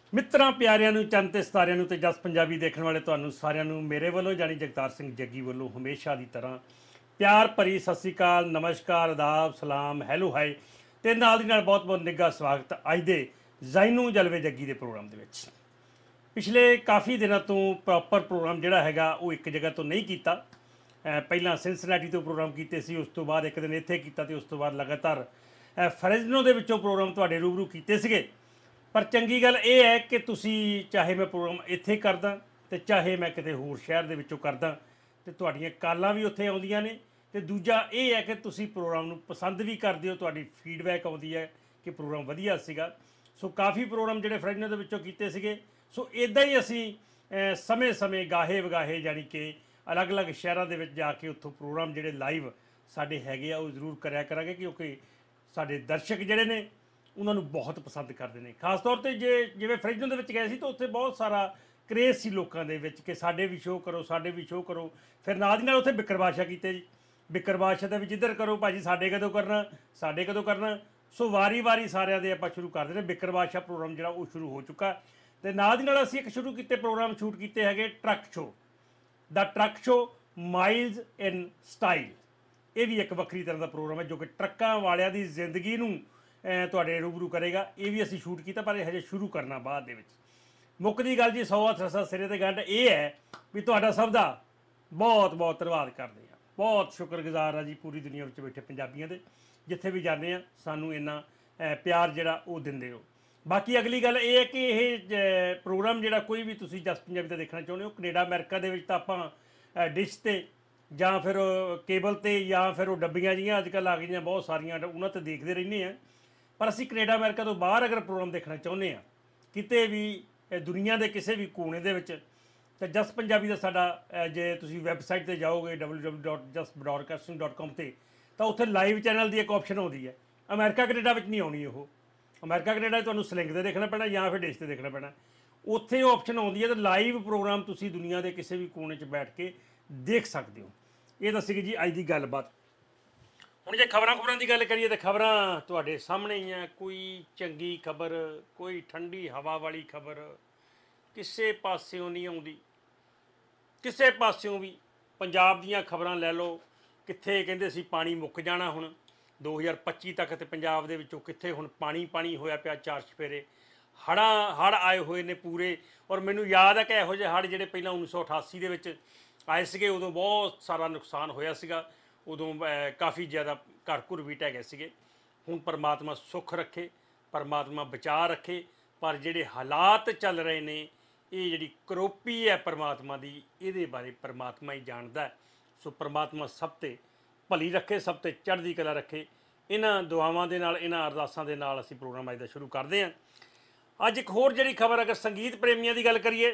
ਮਿੱਤਰਾਂ ਪਿਆਰਿਆਂ ਨੂੰ ਚੰਨ ਤੇ ਸਿਤਾਰਿਆਂ ਨੂੰ ਤੇ ਜਸ ਪੰਜਾਬੀ ਦੇਖਣ ਵਾਲੇ ਤੁਹਾਨੂੰ ਸਾਰਿਆਂ ਨੂੰ ਮੇਰੇ ਵੱਲੋਂ ਜਾਨੀ ਜਗਤਾਰ ਸਿੰਘ ਜੱਗੀ ਵੱਲੋਂ ਹਮੇਸ਼ਾ ਦੀ ਤਰ੍ਹਾਂ ਪਿਆਰ ਭਰੀ ਸਤਿ ਸ੍ਰੀ ਅਕਾਲ, ਨਮਸਕਾਰ, ਆਦਾਬ, ਸਲਾਮ, ਹੈਲੋ ਹਾਈ ਤੇ ਨਾਲ ਦੀ ਨਾਲ ਬਹੁਤ ਬਹੁਤ ਨਿੱਘਾ ਸਵਾਗਤ ਅੱਜ ਦੇ ਜ਼ੈਨੂ ਜਲਵੇ ਜੱਗੀ ਦੇ ਪ੍ਰੋਗਰਾਮ ਦੇ ਵਿੱਚ। ਪਿਛਲੇ ਕਾਫੀ ਦਿਨਾਂ ਤੋਂ ਪ੍ਰੋਪਰ ਪ੍ਰੋਗਰਾਮ ਜਿਹੜਾ ਹੈਗਾ ਉਹ ਇੱਕ ਜਗ੍ਹਾ ਤੋਂ ਨਹੀਂ ਕੀਤਾ। ਪਹਿਲਾਂ ਸਿਨਸਨਾਟੀ ਤੋਂ ਪ੍ਰੋਗਰਾਮ ਕੀਤੇ ਸੀ, ਉਸ ਤੋਂ ਬਾਅਦ ਇੱਕ ਦਿਨ ਇੱਥੇ ਕੀਤਾ ਤੇ ਉਸ ਤੋਂ ਬਾਅਦ ਲਗਾਤਾਰ ਫਰੈਜ਼ਨੋ ਦੇ ਵਿੱਚੋਂ ਪ੍ਰੋਗਰਾਮ ਤੁਹਾਡੇ ਰੂਬਰੂ ਕੀਤੇ ਸੀਗੇ। ਪਰ ਚੰਗੀ ਗੱਲ ਇਹ ਹੈ ਕਿ ਤੁਸੀਂ ਚਾਹੇ ਮੈਂ ਪ੍ਰੋਗਰਾਮ ਇੱਥੇ ਕਰਦਾ ਤੇ ਚਾਹੇ ਮੈਂ ਕਿਤੇ ਹੋਰ ਸ਼ਹਿਰ ਦੇ ਵਿੱਚੋਂ ਕਰਦਾ ਤੇ ਤੁਹਾਡੀਆਂ ਕਾਲਾਂ ਵੀ ਉੱਥੇ ਆਉਂਦੀਆਂ ਨੇ। ਤੇ ਦੂਜਾ ਇਹ ਹੈ ਕਿ ਤੁਸੀਂ ਪ੍ਰੋਗਰਾਮ ਨੂੰ ਪਸੰਦ ਵੀ ਕਰਦੇ ਹੋ, ਤੁਹਾਡੀ ਫੀਡਬੈਕ ਆਉਂਦੀ ਹੈ ਕਿ ਪ੍ਰੋਗਰਾਮ ਵਧੀਆ ਸੀਗਾ। ਸੋ ਕਾਫੀ ਪ੍ਰੋਗਰਾਮ ਜਿਹੜੇ ਫਰੈਜ਼ਨੋ ਦੇ ਵਿੱਚੋਂ ਕੀਤੇ ਸੀਗੇ। ਸੋ ਇੱਦਾਂ ਹੀ ਅਸੀਂ ਸਮੇਂ-ਸਮੇਂ ਗਾਹੇ ਵਗਾਹੇ ਜਾਣੀ ਕਿ ਅਲੱਗ-ਅਲੱਗ ਸ਼ਹਿਰਾਂ ਦੇ ਵਿੱਚ ਜਾ ਕੇ ਉੱਥੋਂ ਪ੍ਰੋਗਰਾਮ ਜਿਹੜੇ ਲਾਈਵ ਸਾਡੇ ਹੈਗੇ ਆ ਉਹ ਜ਼ਰੂਰ ਕਰਿਆ ਕਰਾਂਗੇ, ਕਿਉਂਕਿ ਸਾਡੇ ਦਰਸ਼ਕ ਜਿਹੜੇ ਨੇ ਉਹਨਾਂ ਨੂੰ ਬਹੁਤ ਪਸੰਦ ਕਰਦੇ ਨੇ। ਖਾਸ ਤੌਰ ਤੇ ਜਿਵੇਂ ਫਰੈਜ਼ਨੋ ਦੇ ਵਿੱਚ ਗਏ ਸੀ ਤਾਂ ਉੱਥੇ ਬਹੁਤ ਸਾਰਾ ਕਰੇਜ਼ ਸੀ ਲੋਕਾਂ ਦੇ ਵਿੱਚ ਕਿ ਸਾਡੇ ਵੀ ਸ਼ੋਅ ਕਰੋ, ਸਾਡੇ ਵੀ ਸ਼ੋਅ ਕਰੋ। ਫਿਰ ਨਾਲ ਦੀ ਨਾਲ ਉੱਥੇ ਬਿੱਕਰ ਬਾਦਸ਼ਾਹ ਕੀਤੇ ਜੀ। ਬਿੱਕਰ ਬਾਦਸ਼ਾਹ ਦਾ ਵੀ ਜਿੱਧਰ ਕਰੋ ਭਾਜੀ, ਸਾਡੇ ਕਦੋਂ ਕਰਨਾ, ਸਾਡੇ ਕਦੋਂ ਕਰਨਾ। ਸੋ ਵਾਰੀ ਸਾਰਿਆਂ ਦੇ ਆਪਾਂ ਸ਼ੁਰੂ ਕਰਦੇ ਨੇ। ਬਿੱਕਰ ਬਾਦਸ਼ਾਹ ਪ੍ਰੋਗਰਾਮ ਜਿਹੜਾ ਉਹ ਸ਼ੁਰੂ ਹੋ ਚੁੱਕਾ ਤੇ ਨਾਲ ਦੀ ਨਾਲ ਅਸੀਂ ਇੱਕ ਸ਼ੁਰੂ ਕੀਤੇ ਪ੍ਰੋਗਰਾਮ ਸ਼ੂਟ ਕੀਤੇ ਹੈਗੇ ਟਰੱਕ ਸ਼ੋਅ, ਦਾ truck show miles in style. ਇਹ ਵੀ ਇੱਕ ਵੱਖਰੀ ਤਰ੍ਹਾਂ ਦਾ ਪ੍ਰੋਗਰਾਮ ਹੈ ਜੋ ਕਿ ਟਰੱਕਾਂ ਵਾਲਿਆਂ ਦੀ ਜ਼ਿੰਦਗੀ ਨੂੰ ਤੁਹਾਡੇ ਰੂਬਰੂ ਕਰੇਗਾ। ਇਹ ਵੀ ਅਸੀਂ ਸ਼ੂਟ ਕੀਤਾ ਪਰ ਇਹ ਹਜੇ ਸ਼ੁਰੂ ਕਰਨਾ ਬਾਅਦ ਦੇ ਵਿੱਚ। ਮੁੱਕਦੀ ਗੱਲ ਜੀ 100 ਹੱਥ ਰਸਾ ਸਿਰੇ 'ਤੇ ਗੰਢ ਇਹ ਹੈ ਵੀ ਤੁਹਾਡਾ ਸਭ ਦਾ ਬਹੁਤ ਬਹੁਤ ਧੰਨਵਾਦ ਕਰਦੇ ਹਾਂ। ਬਹੁਤ ਸ਼ੁਕਰਗੁਜ਼ਾਰ ਆ ਜੀ ਪੂਰੀ ਦੁਨੀਆ ਵਿੱਚ ਬੈਠੇ ਪੰਜਾਬੀਆਂ ਦੇ, ਜਿੱਥੇ ਵੀ ਜਾਂਦੇ ਆ ਸਾਨੂੰ ਇੰਨਾ ਪਿਆਰ ਜਿਹੜਾ ਉਹ ਦਿੰਦੇ ਹੋ। ਬਾਕੀ ਅਗਲੀ ਗੱਲ ਇਹ ਹੈ ਕਿ ਇਹ ਪ੍ਰੋਗਰਾਮ ਜਿਹੜਾ ਕੋਈ ਵੀ ਤੁਸੀਂ ਜਸ ਪੰਜਾਬੀ ਦਾ ਦੇਖਣਾ ਚਾਹੁੰਦੇ ਹੋ, ਕੈਨੇਡਾ ਅਮਰੀਕਾ ਦੇ ਵਿੱਚ ਤਾਂ ਆਪਾਂ ਡਿਸ਼ 'ਤੇ ਜਾਂ ਫਿਰ ਕੇਬਲ 'ਤੇ ਜਾਂ ਫਿਰ ਉਹ ਡੱਬੀਆਂ ਜਿਹੀਆਂ ਅੱਜ ਕੱਲ੍ਹ ਆ ਗਈਆਂ ਬਹੁਤ ਸਾਰੀਆਂ, ਉਹਨਾਂ 'ਤੇ ਦੇਖਦੇ ਰਹਿੰਦੇ ਹਾਂ। ਪਰ ਅਸੀਂ ਕੈਨੇਡਾ ਅਮਰੀਕਾ ਤੋਂ ਬਾਹਰ ਅਗਰ ਪ੍ਰੋਗਰਾਮ ਦੇਖਣਾ ਚਾਹੁੰਦੇ ਹਾਂ ਕਿਤੇ ਵੀ ਦੁਨੀਆ ਦੇ ਕਿਸੇ ਵੀ ਕੋਨੇ ਦੇ ਵਿੱਚ, ਤਾਂ ਜਸ ਪੰਜਾਬੀ ਦਾ ਸਾਡਾ ਜੇ ਤੁਸੀਂ ਵੈਬਸਾਈਟ 'ਤੇ ਜਾਓਗੇ www.justbroadcasting.com 'ਤੇ ਤਾਂ ਉੱਥੇ ਲਾਈਵ ਚੈਨਲ ਦੀ ਇੱਕ ਆਪਸ਼ਨ ਆਉਂਦੀ ਹੈ। ਅਮਰੀਕਾ ਕੈਨੇਡਾ ਵਿੱਚ ਨਹੀਂ ਆਉਣੀ ਉਹ। ਅਮਰੀਕਾ ਕੈਨੇਡਾ ਤੁਹਾਨੂੰ ਸਲਿੰਕ 'ਤੇ ਦੇਖਣਾ ਪੈਣਾ ਜਾਂ ਫਿਰ ਡਿਸ਼ 'ਤੇ ਦੇਖਣਾ ਪੈਣਾ। ਉੱਥੇ ਉਹ ਆਪਸ਼ਨ ਆਉਂਦੀ ਹੈ ਤਾਂ ਲਾਈਵ ਪ੍ਰੋਗਰਾਮ ਤੁਸੀਂ ਦੁਨੀਆ ਦੇ ਕਿਸੇ ਵੀ ਕੋਨੇ 'ਚ ਬੈਠ ਕੇ ਦੇਖ ਸਕਦੇ ਹੋ। ਇਹ ਤਾਂ ਸੀਗੀ ਜੀ ਅੱਜ ਦੀ ਗੱਲਬਾਤ। ਹੁਣ ਜੇ ਖਬਰਾਂ ਦੀ ਗੱਲ ਕਰੀਏ ਤਾਂ ਖਬਰਾਂ ਤੁਹਾਡੇ ਸਾਹਮਣੇ ਹੀ ਆ। ਕੋਈ ਚੰਗੀ ਖਬਰ, ਕੋਈ ਠੰਡੀ ਹਵਾ ਵਾਲੀ ਖਬਰ ਕਿਸੇ ਪਾਸਿਓਂ ਨਹੀਂ ਆਉਂਦੀ। ਕਿਸੇ ਪਾਸਿਓਂ ਵੀ ਪੰਜਾਬ ਦੀਆਂ ਖਬਰਾਂ ਲੈ ਲਓ, ਕਿੱਥੇ ਕਹਿੰਦੇ ਸੀ ਪਾਣੀ ਮੁੱਕ ਜਾਣਾ ਹੁਣ 2025 ਤੱਕ, ਤੇ ਪੰਜਾਬ ਦੇ ਵਿੱਚੋਂ ਕਿੱਥੇ ਹੁਣ ਪਾਣੀ ਹੋਇਆ ਪਿਆ ਚਾਰ ਚਫੇਰੇ। ਹੜ੍ਹ ਆਏ ਹੋਏ ਨੇ ਪੂਰੇ। ਔਰ ਮੈਨੂੰ ਯਾਦ ਹੈ ਕਿ ਇਹੋ ਜਿਹੇ ਹੜ੍ਹ ਜਿਹੜੇ ਪਹਿਲਾਂ 1988 ਦੇ ਵਿੱਚ ਆਏ ਸੀਗੇ ਉਦੋਂ ਬਹੁਤ ਸਾਰਾ ਨੁਕਸਾਨ ਹੋਇਆ ਸੀਗਾ। ਉਦੋਂ ਕਾਫੀ ਜ਼ਿਆਦਾ ਘਰ ਘੁਰ ਵੀ ਢਹਿ ਗਏ ਸੀਗੇ। ਹੁਣ ਪਰਮਾਤਮਾ ਸੁੱਖ ਰੱਖੇ, ਪਰਮਾਤਮਾ ਬਚਾ ਰੱਖੇ। ਪਰ ਜਿਹੜੇ ਹਾਲਾਤ ਚੱਲ ਰਹੇ ਨੇ, ਇਹ ਜਿਹੜੀ ਕਰੋਪੀ ਹੈ ਪਰਮਾਤਮਾ ਦੀ, ਇਹਦੇ ਬਾਰੇ ਪਰਮਾਤਮਾ ਹੀ ਜਾਣਦਾ ਹੈ। ਸੋ ਪਰਮਾਤਮਾ ਸਭ 'ਤੇ ਭਲੀ ਰੱਖੇ, ਸਭ 'ਤੇ ਚੜ੍ਹਦੀ ਕਲਾ ਰੱਖੇ। ਇਹਨਾਂ ਦੁਆਵਾਂ ਦੇ ਨਾਲ, ਇਹਨਾਂ ਅਰਦਾਸਾਂ ਦੇ ਨਾਲ ਅਸੀਂ ਪ੍ਰੋਗਰਾਮ ਅੱਜ ਦਾ ਸ਼ੁਰੂ ਕਰਦੇ ਹਾਂ। ਅੱਜ ਇੱਕ ਹੋਰ ਜਿਹੜੀ ਖਬਰ, ਅਗਰ ਸੰਗੀਤ ਪ੍ਰੇਮੀਆਂ ਦੀ ਗੱਲ ਕਰੀਏ,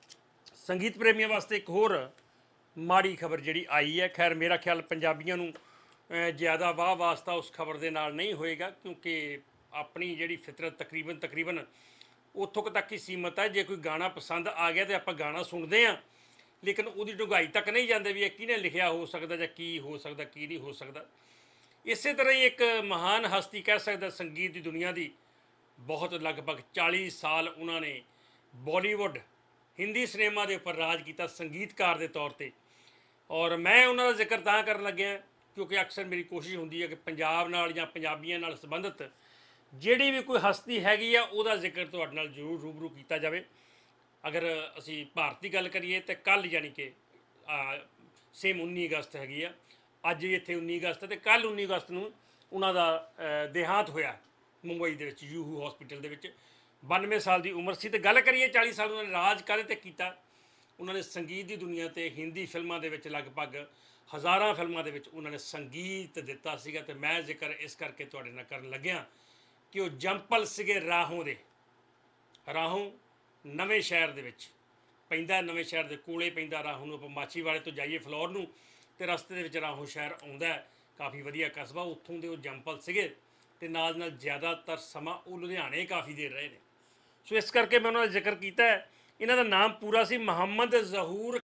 ਸੰਗੀਤ ਪ੍ਰੇਮੀਆਂ ਵਾਸਤੇ ਇੱਕ ਹੋਰ ਮਾੜੀ ਖਬਰ ਜਿਹੜੀ ਆਈ ਹੈ। ਖੈਰ ਮੇਰਾ ਖਿਆਲ ਪੰਜਾਬੀਆਂ ਨੂੰ ਜ਼ਿਆਦਾ ਵਾਹ ਵਾਸਤਾ ਉਸ ਖਬਰ ਦੇ ਨਾਲ ਨਹੀਂ ਹੋਏਗਾ, ਕਿਉਂਕਿ ਆਪਣੀ ਜਿਹੜੀ ਫਿਤਰਤ ਤਕਰੀਬਨ ਉੱਥੋਂ ਤੱਕ ਹੀ ਸੀਮਤ ਹੈ। ਜੇ ਕੋਈ ਗਾਣਾ ਪਸੰਦ ਆ ਗਿਆ ਤਾਂ ਆਪਾਂ ਗਾਣਾ ਸੁਣਦੇ ਹਾਂ, ਲੇਕਿਨ ਉਹਦੀ ਡੂੰਘਾਈ ਤੱਕ ਨਹੀਂ ਜਾਂਦੇ ਵੀ ਇਹ ਕਿਹਨੇ ਲਿਖਿਆ ਹੋ ਸਕਦਾ ਜਾਂ ਕੀ ਹੋ ਸਕਦਾ ਕੀ ਨਹੀਂ ਹੋ ਸਕਦਾ। ਇਸੇ ਤਰ੍ਹਾਂ ਹੀ ਇੱਕ ਮਹਾਨ ਹਸਤੀ ਕਹਿ ਸਕਦਾ ਸੰਗੀਤ ਦੀ ਦੁਨੀਆ ਦੀ, ਬਹੁਤ ਲਗਭਗ 40 ਸਾਲ ਉਹਨਾਂ ਨੇ ਬਾਲੀਵੁੱਡ ਹਿੰਦੀ ਸਿਨੇਮਾ ਦੇ ਉੱਪਰ ਰਾਜ ਕੀਤਾ ਸੰਗੀਤਕਾਰ ਦੇ ਤੌਰ 'ਤੇ। ਔਰ ਮੈਂ ਉਹਨਾਂ ਦਾ ਜ਼ਿਕਰ ਤਾਂ ਕਰਨ ਲੱਗਿਆ ਕਿਉਂਕਿ ਅਕਸਰ ਮੇਰੀ ਕੋਸ਼ਿਸ਼ ਹੁੰਦੀ ਹੈ ਕਿ ਪੰਜਾਬ ਨਾਲ ਜਾਂ ਪੰਜਾਬੀਆਂ ਨਾਲ ਸੰਬੰਧਿਤ ਜਿਹੜੀ ਵੀ ਕੋਈ ਹਸਤੀ ਹੈਗੀ ਆ ਉਹਦਾ ਜ਼ਿਕਰ ਤੁਹਾਡੇ ਨਾਲ ਜ਼ਰੂਰ ਰੂਬਰੂ ਕੀਤਾ ਜਾਵੇ। ਅਗਰ ਅਸੀਂ ਭਾਰਤ ਦੀ ਗੱਲ ਕਰੀਏ ਤਾਂ ਕੱਲ੍ਹ ਯਾਨੀ ਕਿ ਸੇਮ 19 ਅਗਸਤ ਹੈਗੀ ਆ, ਅੱਜ ਇੱਥੇ 19 ਅਗਸਤ ਅਤੇ ਕੱਲ੍ਹ 19 ਅਗਸਤ ਨੂੰ ਉਹਨਾਂ ਦਾ ਦੇਹਾਂਤ ਹੋਇਆ ਮੁੰਬਈ ਦੇ ਵਿੱਚ ਯੂਹੂ ਹਸਪੀਟਲ ਦੇ ਵਿੱਚ। 92 ਸਾਲ ਦੀ ਉਮਰ ਸੀ। ਅਤੇ ਗੱਲ ਕਰੀਏ 40 ਸਾਲ ਉਹਨਾਂ ਨੇ ਰਾਜ ਕਾਹਦੇ 'ਤੇ ਕੀਤਾ। ਉਹਨਾਂ ਨੇ ਸੰਗੀਤ ਦੀ ਦੁਨੀਆ 'ਤੇ ਹਿੰਦੀ ਫਿਲਮਾਂ ਦੇ ਵਿੱਚ ਲਗਭਗ ਹਜ਼ਾਰਾਂ ਫਿਲਮਾਂ ਦੇ ਵਿੱਚ ਉਹਨਾਂ ਨੇ ਸੰਗੀਤ ਦਿੱਤਾ ਸੀਗਾ। ਅਤੇ ਮੈਂ ਜ਼ਿਕਰ ਇਸ ਕਰਕੇ ਤੁਹਾਡੇ ਨਾਲ ਕਰਨ ਲੱਗਿਆ ਕਿ ਉਹ ਜੰਪਲ ਸੀਗੇ ਰਾਹੋਂ ਦੇ। ਰਾਹੋਂ ਨਵੇਂ ਸ਼ਹਿਰ ਦੇ ਵਿੱਚ ਪੈਂਦਾ, ਨਵੇਂ ਸ਼ਹਿਰ ਦੇ ਕੋਲੇ ਪੈਂਦਾ ਰਾਹੋਂ ਨੂੰ। ਆਪਾਂ ਮਾਛੀਵਾੜੇ ਤੋਂ ਜਾਈਏ ਫਲੋਰ ਨੂੰ ਅਤੇ ਰਸਤੇ ਦੇ ਵਿੱਚ ਰਾਹੋਂ ਸ਼ਹਿਰ ਆਉਂਦਾ, ਕਾਫੀ ਵਧੀਆ ਕਸਬਾ। ਉੱਥੋਂ ਦੇ ਉਹ ਜੰਪਲ ਸੀਗੇ ਅਤੇ ਨਾਲ ਜ਼ਿਆਦਾਤਰ ਸਮਾਂ ਉਹ ਲੁਧਿਆਣੇ ਕਾਫੀ ਦੇਰ ਰਹੇ ਨੇ। ਸੋ ਇਸ ਕਰਕੇ ਮੈਂ ਉਹਨਾਂ ਦਾ ਜ਼ਿਕਰ ਕੀਤਾ ਹੈ। ਇਹਨਾਂ ਦਾ ਨਾਮ ਪੂਰਾ ਸੀ ਮੁਹੰਮਦ ਜ਼ਹੂਰ।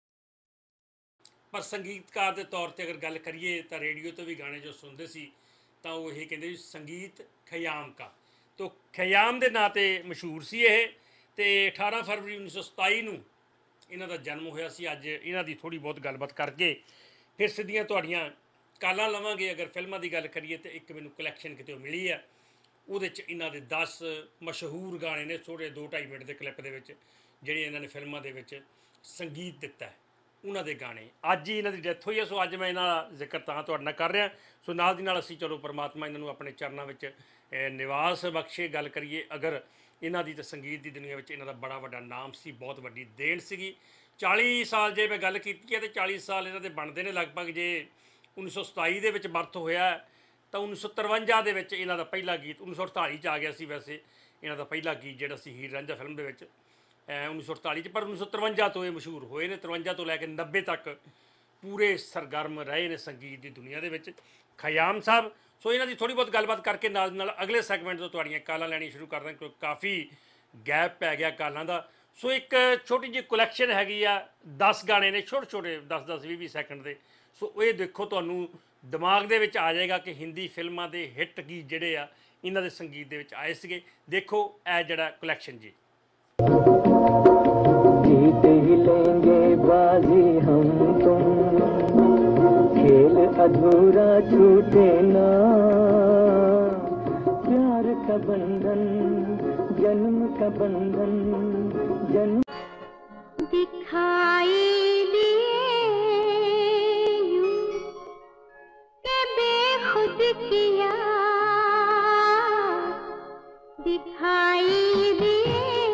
ਪਰ ਸੰਗੀਤਕਾਰ ਦੇ ਤੌਰ 'ਤੇ ਅਗਰ ਗੱਲ ਕਰੀਏ ਤਾਂ ਰੇਡੀਓ 'ਤੇ ਵੀ ਗਾਣੇ ਜੋ ਸੁਣਦੇ ਸੀ ਤਾਂ ਉਹ ਇਹ ਕਹਿੰਦੇ ਸੀ ਸੰਗੀਤ ਖਯਾਮ ਕਾ। ਤੋ ਖਯਾਮ ਦੇ ਨਾਂ 'ਤੇ ਮਸ਼ਹੂਰ ਸੀ ਇਹ। ਤੇ 18 ਫਰਵਰੀ 1927 ਨੂੰ ਇਹਨਾਂ ਦਾ ਜਨਮ ਹੋਇਆ ਸੀ। ਅੱਜ ਇਹਨਾਂ ਦੀ ਥੋੜੀ ਬਹੁਤ ਗੱਲਬਾਤ ਕਰਕੇ ਫਿਰ ਸਿੱਧੀਆਂ ਤੁਹਾਡੀਆਂ ਕਾਲਾਂ ਲਵਾਂਗੇ। ਅਗਰ ਫਿਲਮਾਂ ਦੀ ਗੱਲ ਕਰੀਏ ਤਾਂ ਇੱਕ ਮੈਨੂੰ ਕਲੈਕਸ਼ਨ ਕਿਤੇ ਮਿਲੀ ਆ, ਉਹਦੇ 'ਚ ਇਹਨਾਂ ਦੇ 10 ਮਸ਼ਹੂਰ ਗਾਣੇ ਨੇ ਥੋੜ੍ਹੇ 2-2.5 ਮਿੰਟ ਦੇ ਕਲਿੱਪ ਦੇ ਵਿੱਚ, ਜਿਹੜੇ ਇਹਨਾਂ ਨੇ ਫਿਲਮਾਂ ਦੇ ਵਿੱਚ ਸੰਗੀਤ ਦਿੱਤਾ ਹੈ, ਉਹਨਾਂ ਦੇ ਗਾਣੇ। ਅੱਜ ਹੀ ਇਹਨਾਂ ਦੀ ਡੈਥ ਹੋਈ ਹੈ, ਸੋ ਅੱਜ ਮੈਂ ਇਹਨਾਂ ਦਾ ਜ਼ਿਕਰ ਤਾਂ ਤੁਹਾਡੇ ਨਾਲ ਕਰ ਰਿਹਾ। ਸੋ ਨਾਲ ਦੀ ਨਾਲ ਅਸੀਂ ਚਲੋ ਪਰਮਾਤਮਾ ਇਹਨਾਂ ਨੂੰ ਆਪਣੇ ਚਰਨਾਂ ਵਿੱਚ ਨਿਵਾਸ ਬਖਸ਼ੇ। ਗੱਲ ਕਰੀਏ ਅਗਰ ਇਹਨਾਂ ਦੀ ਤਾਂ ਸੰਗੀਤ ਦੀ ਦੁਨੀਆ ਵਿੱਚ ਇਹਨਾਂ ਦਾ ਬੜਾ ਵੱਡਾ ਨਾਮ ਸੀ, ਬਹੁਤ ਵੱਡੀ ਦੇਣ ਸੀਗੀ। 40 ਸਾਲ ਜੇ ਮੈਂ ਗੱਲ ਕੀਤੀ ਹੈ ਤਾਂ 40 ਸਾਲ ਇਹਨਾਂ ਦੇ ਬਣਦੇ ਨੇ ਲਗਭਗ। ਜੇ 1927 ਦੇ ਵਿੱਚ ਬਰਥ ਹੋਇਆ ਤਾਂ 1953 ਦੇ ਵਿੱਚ ਇਹਨਾਂ ਦਾ ਪਹਿਲਾ ਗੀਤ, 1948 'ਚ ਆ ਗਿਆ ਸੀ ਵੈਸੇ ਇਹਨਾਂ ਦਾ ਪਹਿਲਾ ਗੀਤ ਜਿਹੜਾ ਸੀ ਹੀਰ ਰਾਂਝਾ ਫਿਲਮ ਦੇ ਵਿੱਚ 1948 'ਚ, ਪਰ 1953 ਤੋਂ ਇਹ ਮਸ਼ਹੂਰ ਹੋਏ ਨੇ। 53 ਤੋਂ ਲੈ ਕੇ 90 ਤੱਕ ਪੂਰੇ ਸਰਗਰਮ ਰਹੇ ਨੇ ਸੰਗੀਤ ਦੀ ਦੁਨੀਆ ਦੇ ਵਿੱਚ ਖਯਾਮ ਸਾਹਿਬ। ਸੋ ਇਹਨਾਂ ਦੀ ਥੋੜ੍ਹੀ ਬਹੁਤ ਗੱਲਬਾਤ ਕਰਕੇ ਨਾਲ ਅਗਲੇ ਸੈਗਮੈਂਟ ਤੋਂ ਤੁਹਾਡੀਆਂ ਕਾਲਾਂ ਲੈਣੀ ਸ਼ੁਰੂ ਕਰ ਦਾਂ, ਕਿਉਂਕਿ ਕਾਫੀ ਗੈਪ ਪੈ ਗਿਆ ਕਾਲਾਂ ਦਾ। ਸੋ ਇੱਕ ਛੋਟੀ ਜਿਹੀ ਕਲੈਕਸ਼ਨ ਹੈਗੀ ਆ, 10 ਗਾਣੇ ਨੇ ਛੋਟੇ ਛੋਟੇ 10-10 20-20 ਸੈਕਿੰਡ ਦੇ। ਸੋ ਇਹ ਦੇਖੋ ਤੁਹਾਨੂੰ ਦਿਮਾਗ ਦੇ ਵਿੱਚ ਆ ਜਾਏਗਾ ਕਿ ਹਿੰਦੀ ਫਿਲਮਾਂ ਦੇ ਹਿੱਟ ਗੀਤ ਜਿਹੜੇ ਆ ਇਹਨਾਂ ਦੇ ਸੰਗੀਤ ਦੇ ਵਿੱਚ ਆਏ ਸੀਗੇ। ਦੇਖੋ ਇਹ ਜਿਹੜਾ ਕਲੈਕਸ਼ਨ ਜੀ। जीत ही लेंगे बाजी हम तुम, खेल अधूरा छूटे ना, प्यार का बंधन जन्म का बंधन जन्म दिखाई दिए यूं के बेखुद किया, दिखाई दिए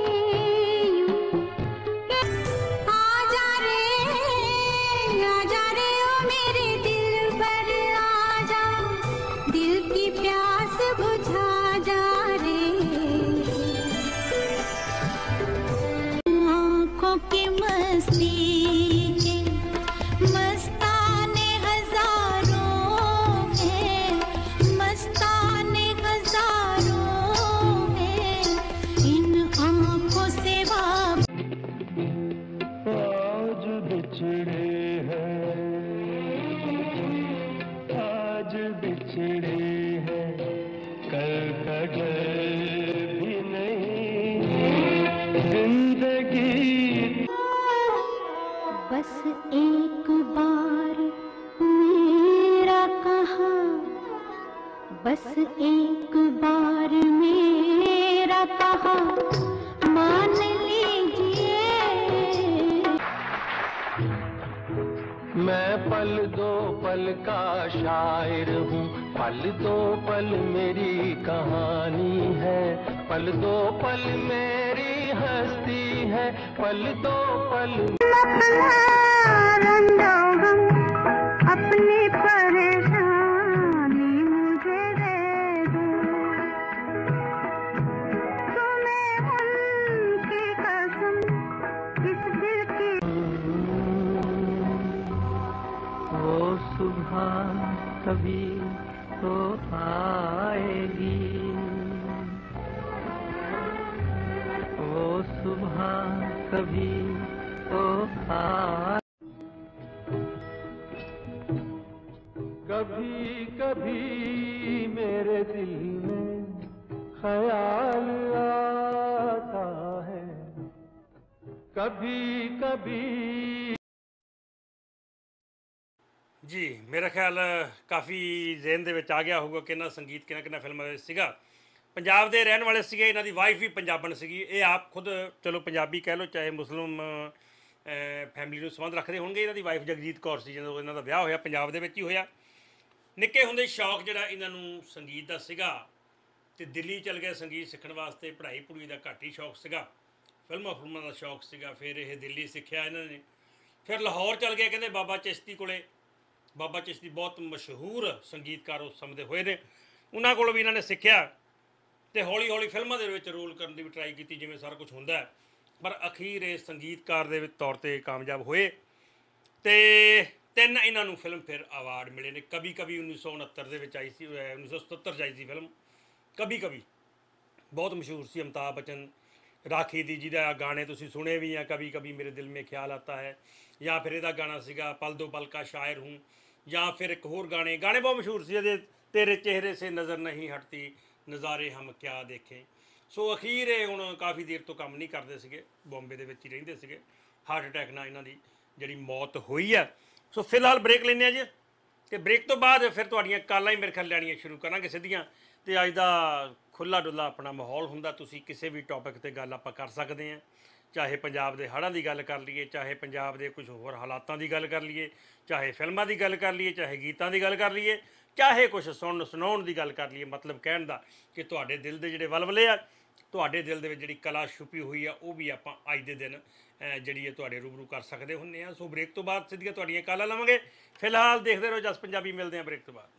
बस एक बार मेरा कहा, बस एक बार मेरा कहा मान लीजिए। मैं पल दो पल का शायर हूँ, पल दो पल मेरी कहानी है, पल दो पल मेरी हस्ती है, पल दो पल अपनी परेशानी मुझे दे दो, तुम्हें उनकी कसम इस दिल की। वो सुबह कभी तो आएगी, वो सुबह कभी तो आएगी। कभी कभी मेरे दिल में ख्याल आता है, कभी कभी। जी मेरा ख्याल काफ़ी ਜ਼ਹਿਨ ਦੇ ਵਿੱਚ ਆ ਗਿਆ ਹੋਊਗਾ ਕਿ ਇਹਨਾਂ ਸੰਗੀਤ ਕਿਹਨਾਂ ਫਿਲਮਾਂ ਵਿੱਚ ਸੀਗਾ। ਪੰਜਾਬ ਦੇ ਰਹਿਣ ਵਾਲੇ ਸੀਗੇ, ਇਹਨਾਂ ਦੀ ਵਾਈਫ ਵੀ ਪੰਜਾਬਣ ਸੀਗੀ। ਇਹ ਆਪ ਖੁਦ ਚਲੋ ਪੰਜਾਬੀ ਕਹਿ ਲਓ, ਚਾਹੇ ਮੁਸਲਿਮ ਫੈਮਿਲੀ ਨੂੰ ਸੰਬੰਧ ਰੱਖਦੇ ਹੋਣਗੇ। ਇਹਨਾਂ ਦੀ ਵਾਈਫ ਜਗਜੀਤ ਕੌਰ ਸੀ, ਜਦੋਂ ਇਹਨਾਂ ਦਾ ਵਿਆਹ ਹੋਇਆ ਪੰਜਾਬ ਦੇ ਵਿੱਚ ਹੀ ਹੋਇਆ। ਨਿੱਕੇ ਹੁੰਦੇ ਸ਼ੌਕ ਜਿਹੜਾ ਇਹਨਾਂ ਨੂੰ ਸੰਗੀਤ ਦਾ ਸੀਗਾ ਤੇ ਦਿੱਲੀ ਚਲ ਗਏ ਸੰਗੀਤ ਸਿੱਖਣ ਵਾਸਤੇ। ਪੜ੍ਹਾਈ ਪੜੂਈ ਦਾ ਘੱਟ ਹੀ ਸ਼ੌਕ ਸੀਗਾ, ਫਿਲਮਾਂ ਦਾ ਸ਼ੌਕ ਸੀਗਾ। ਫਿਰ ਇਹ ਦਿੱਲੀ ਸਿੱਖਿਆ ਇਹਨਾਂ ਨੇ, ਫਿਰ ਲਾਹੌਰ ਚਲ ਗਏ। ਕਹਿੰਦੇ ਬਾਬਾ ਚਿਸ਼ਤੀ ਕੋਲੇ, ਬਾਬਾ ਚਿਸ਼ਤੀ ਬਹੁਤ ਮਸ਼ਹੂਰ ਸੰਗੀਤਕਾਰ ਉਸ ਸਮੇਂ ਦੇ ਹੋਏ ਨੇ, ਉਹਨਾਂ ਕੋਲ ਵੀ ਇਹਨਾਂ ਨੇ ਸਿੱਖਿਆ ਤੇ ਹੌਲੀ ਹੌਲੀ ਫਿਲਮਾਂ ਦੇ ਵਿੱਚ ਰੋਲ ਕਰਨ ਦੀ ਵੀ ਟਰਾਈ ਕੀਤੀ, ਜਿਵੇਂ ਸਾਰਾ ਕੁਝ ਹੁੰਦਾ ਹੈ। ਪਰ ਅਖੀਰ ਇਹ ਸੰਗੀਤਕਾਰ ਦੇ ਵਿੱਚ ਤੌਰ 'ਤੇ ਕਾਮਯਾਬ ਹੋਏ ਤੇ 3 ਇਹਨਾਂ ਨੂੰ ਫਿਲਮਫੇਅਰ ਅਵਾਰਡ ਮਿਲੇ ਨੇ। ਕਭੀ ਕਭੀ 1969 ਦੇ ਵਿੱਚ ਆਈ ਸੀ, 1977 'ਚ ਆਈ ਸੀ ਫਿਲਮ ਕਭੀ ਕਭੀ, ਬਹੁਤ ਮਸ਼ਹੂਰ ਸੀ। ਅਮਿਤਾਭ ਬੱਚਨ ਰਾਖੀ ਦੀ, ਜਿਹਦਾ ਗਾਣੇ ਤੁਸੀਂ ਸੁਣੇ ਵੀ ਆ, ਕਭੀ ਕਭੀ ਮੇਰੇ ਦਿਲ ਮੇਂ ਖਿਆਲ ਆਤਾ ਹੈ, ਜਾਂ ਫਿਰ ਇਹਦਾ ਗਾਣਾ ਸੀਗਾ ਪਲ ਦੋ ਪਲ ਕਾ ਸ਼ਾਇਰ ਹੂੰ, ਜਾਂ ਫਿਰ ਇੱਕ ਹੋਰ ਗਾਣੇ ਬਹੁਤ ਮਸ਼ਹੂਰ ਸੀ ਇਹਦੇ, ਤੇਰੇ ਚਿਹਰੇ ਸੇ ਨਜ਼ਰ ਨਹੀਂ ਹਟਤੀ, ਨਜ਼ਾਰੇ ਹਮ ਕਿਆ ਦੇਖੇ। ਸੋ ਅਖੀਰ ਇਹ ਹੁਣ ਕਾਫੀ ਦੇਰ ਤੋਂ ਕੰਮ ਨਹੀਂ ਕਰਦੇ ਸੀਗੇ, ਬੰਬੇ ਦੇ ਵਿੱਚ ਹੀ ਰਹਿੰਦੇ ਸੀਗੇ। ਹਾਰਟ ਅਟੈਕ ਨਾਲ ਇਹਨਾਂ ਦੀ ਜਿਹੜੀ ਮੌਤ ਹੋਈ ਆ। ਸੋ ਫਿਲਹਾਲ ਬ੍ਰੇਕ ਲੈਂਦੇ ਆ ਜੀ, ਤੇ ਬ੍ਰੇਕ ਤੋਂ ਬਾਅਦ ਫਿਰ ਤੁਹਾਡੀਆਂ ਕਾਲਾਂ ਹੀ ਮੇਰੇ ਖਿਆਲ ਲੈਣੀਆਂ ਸ਼ੁਰੂ ਕਰਾਂਗੇ ਸਿੱਧੀਆਂ। ਤੇ ਅੱਜ ਦਾ ਖੁੱਲਾ ਡੁੱਲਾ ਆਪਣਾ ਮਾਹੌਲ ਹੁੰਦਾ, ਤੁਸੀਂ ਕਿਸੇ ਵੀ ਟੌਪਿਕ ਤੇ ਗੱਲ ਆਪਾਂ ਕਰ ਸਕਦੇ ਹਾਂ। ਚਾਹੇ ਪੰਜਾਬ ਦੇ ਹੜ੍ਹਾਂ ਦੀ ਗੱਲ ਕਰ ਲਈਏ, ਚਾਹੇ ਪੰਜਾਬ ਦੇ ਕੁਝ ਹੋਰ ਹਾਲਾਤਾਂ ਦੀ ਗੱਲ ਕਰ ਲਈਏ, ਚਾਹੇ ਫਿਲਮਾਂ ਦੀ ਗੱਲ ਕਰ ਲਈਏ, ਚਾਹੇ ਗੀਤਾਂ ਦੀ ਗੱਲ ਕਰ ਲਈਏ, ਚਾਹੇ ਕੁਝ ਸੁਣਾਉਣ ਦੀ ਗੱਲ ਕਰ ਲਈਏ। ਮਤਲਬ ਕਹਿਣ ਦਾ ਕਿ ਤੁਹਾਡੇ ਦਿਲ ਦੇ ਜਿਹੜੇ ਵਲਵਲੇ ਆ, ਤੁਹਾਡੇ ਦਿਲ ਦੇ ਵਿੱਚ ਜਿਹੜੀ ਕਲਾ ਛੁਪੀ ਹੋਈ ਆ, ਉਹ ਵੀ ਆਪਾਂ ਅੱਜ ਦੇ ਦਿਨ ਜਿਹੜੀ ਹੈ ਤੁਹਾਡੇ ਰੂਬਰੂ ਕਰ ਸਕਦੇ ਹੁੰਦੇ ਆ। ਸੋ ਬ੍ਰੇਕ ਤੋਂ ਬਾਅਦ ਸਿੱਧੀਆਂ ਤੁਹਾਡੀਆਂ ਕਾਲਾਂ ਲਵਾਂਗੇ। ਫਿਲਹਾਲ ਦੇਖਦੇ ਰਹੋ ਜਸ ਪੰਜਾਬੀ, ਮਿਲਦੇ ਆ ਬ੍ਰੇਕ ਤੋਂ ਬਾਅਦ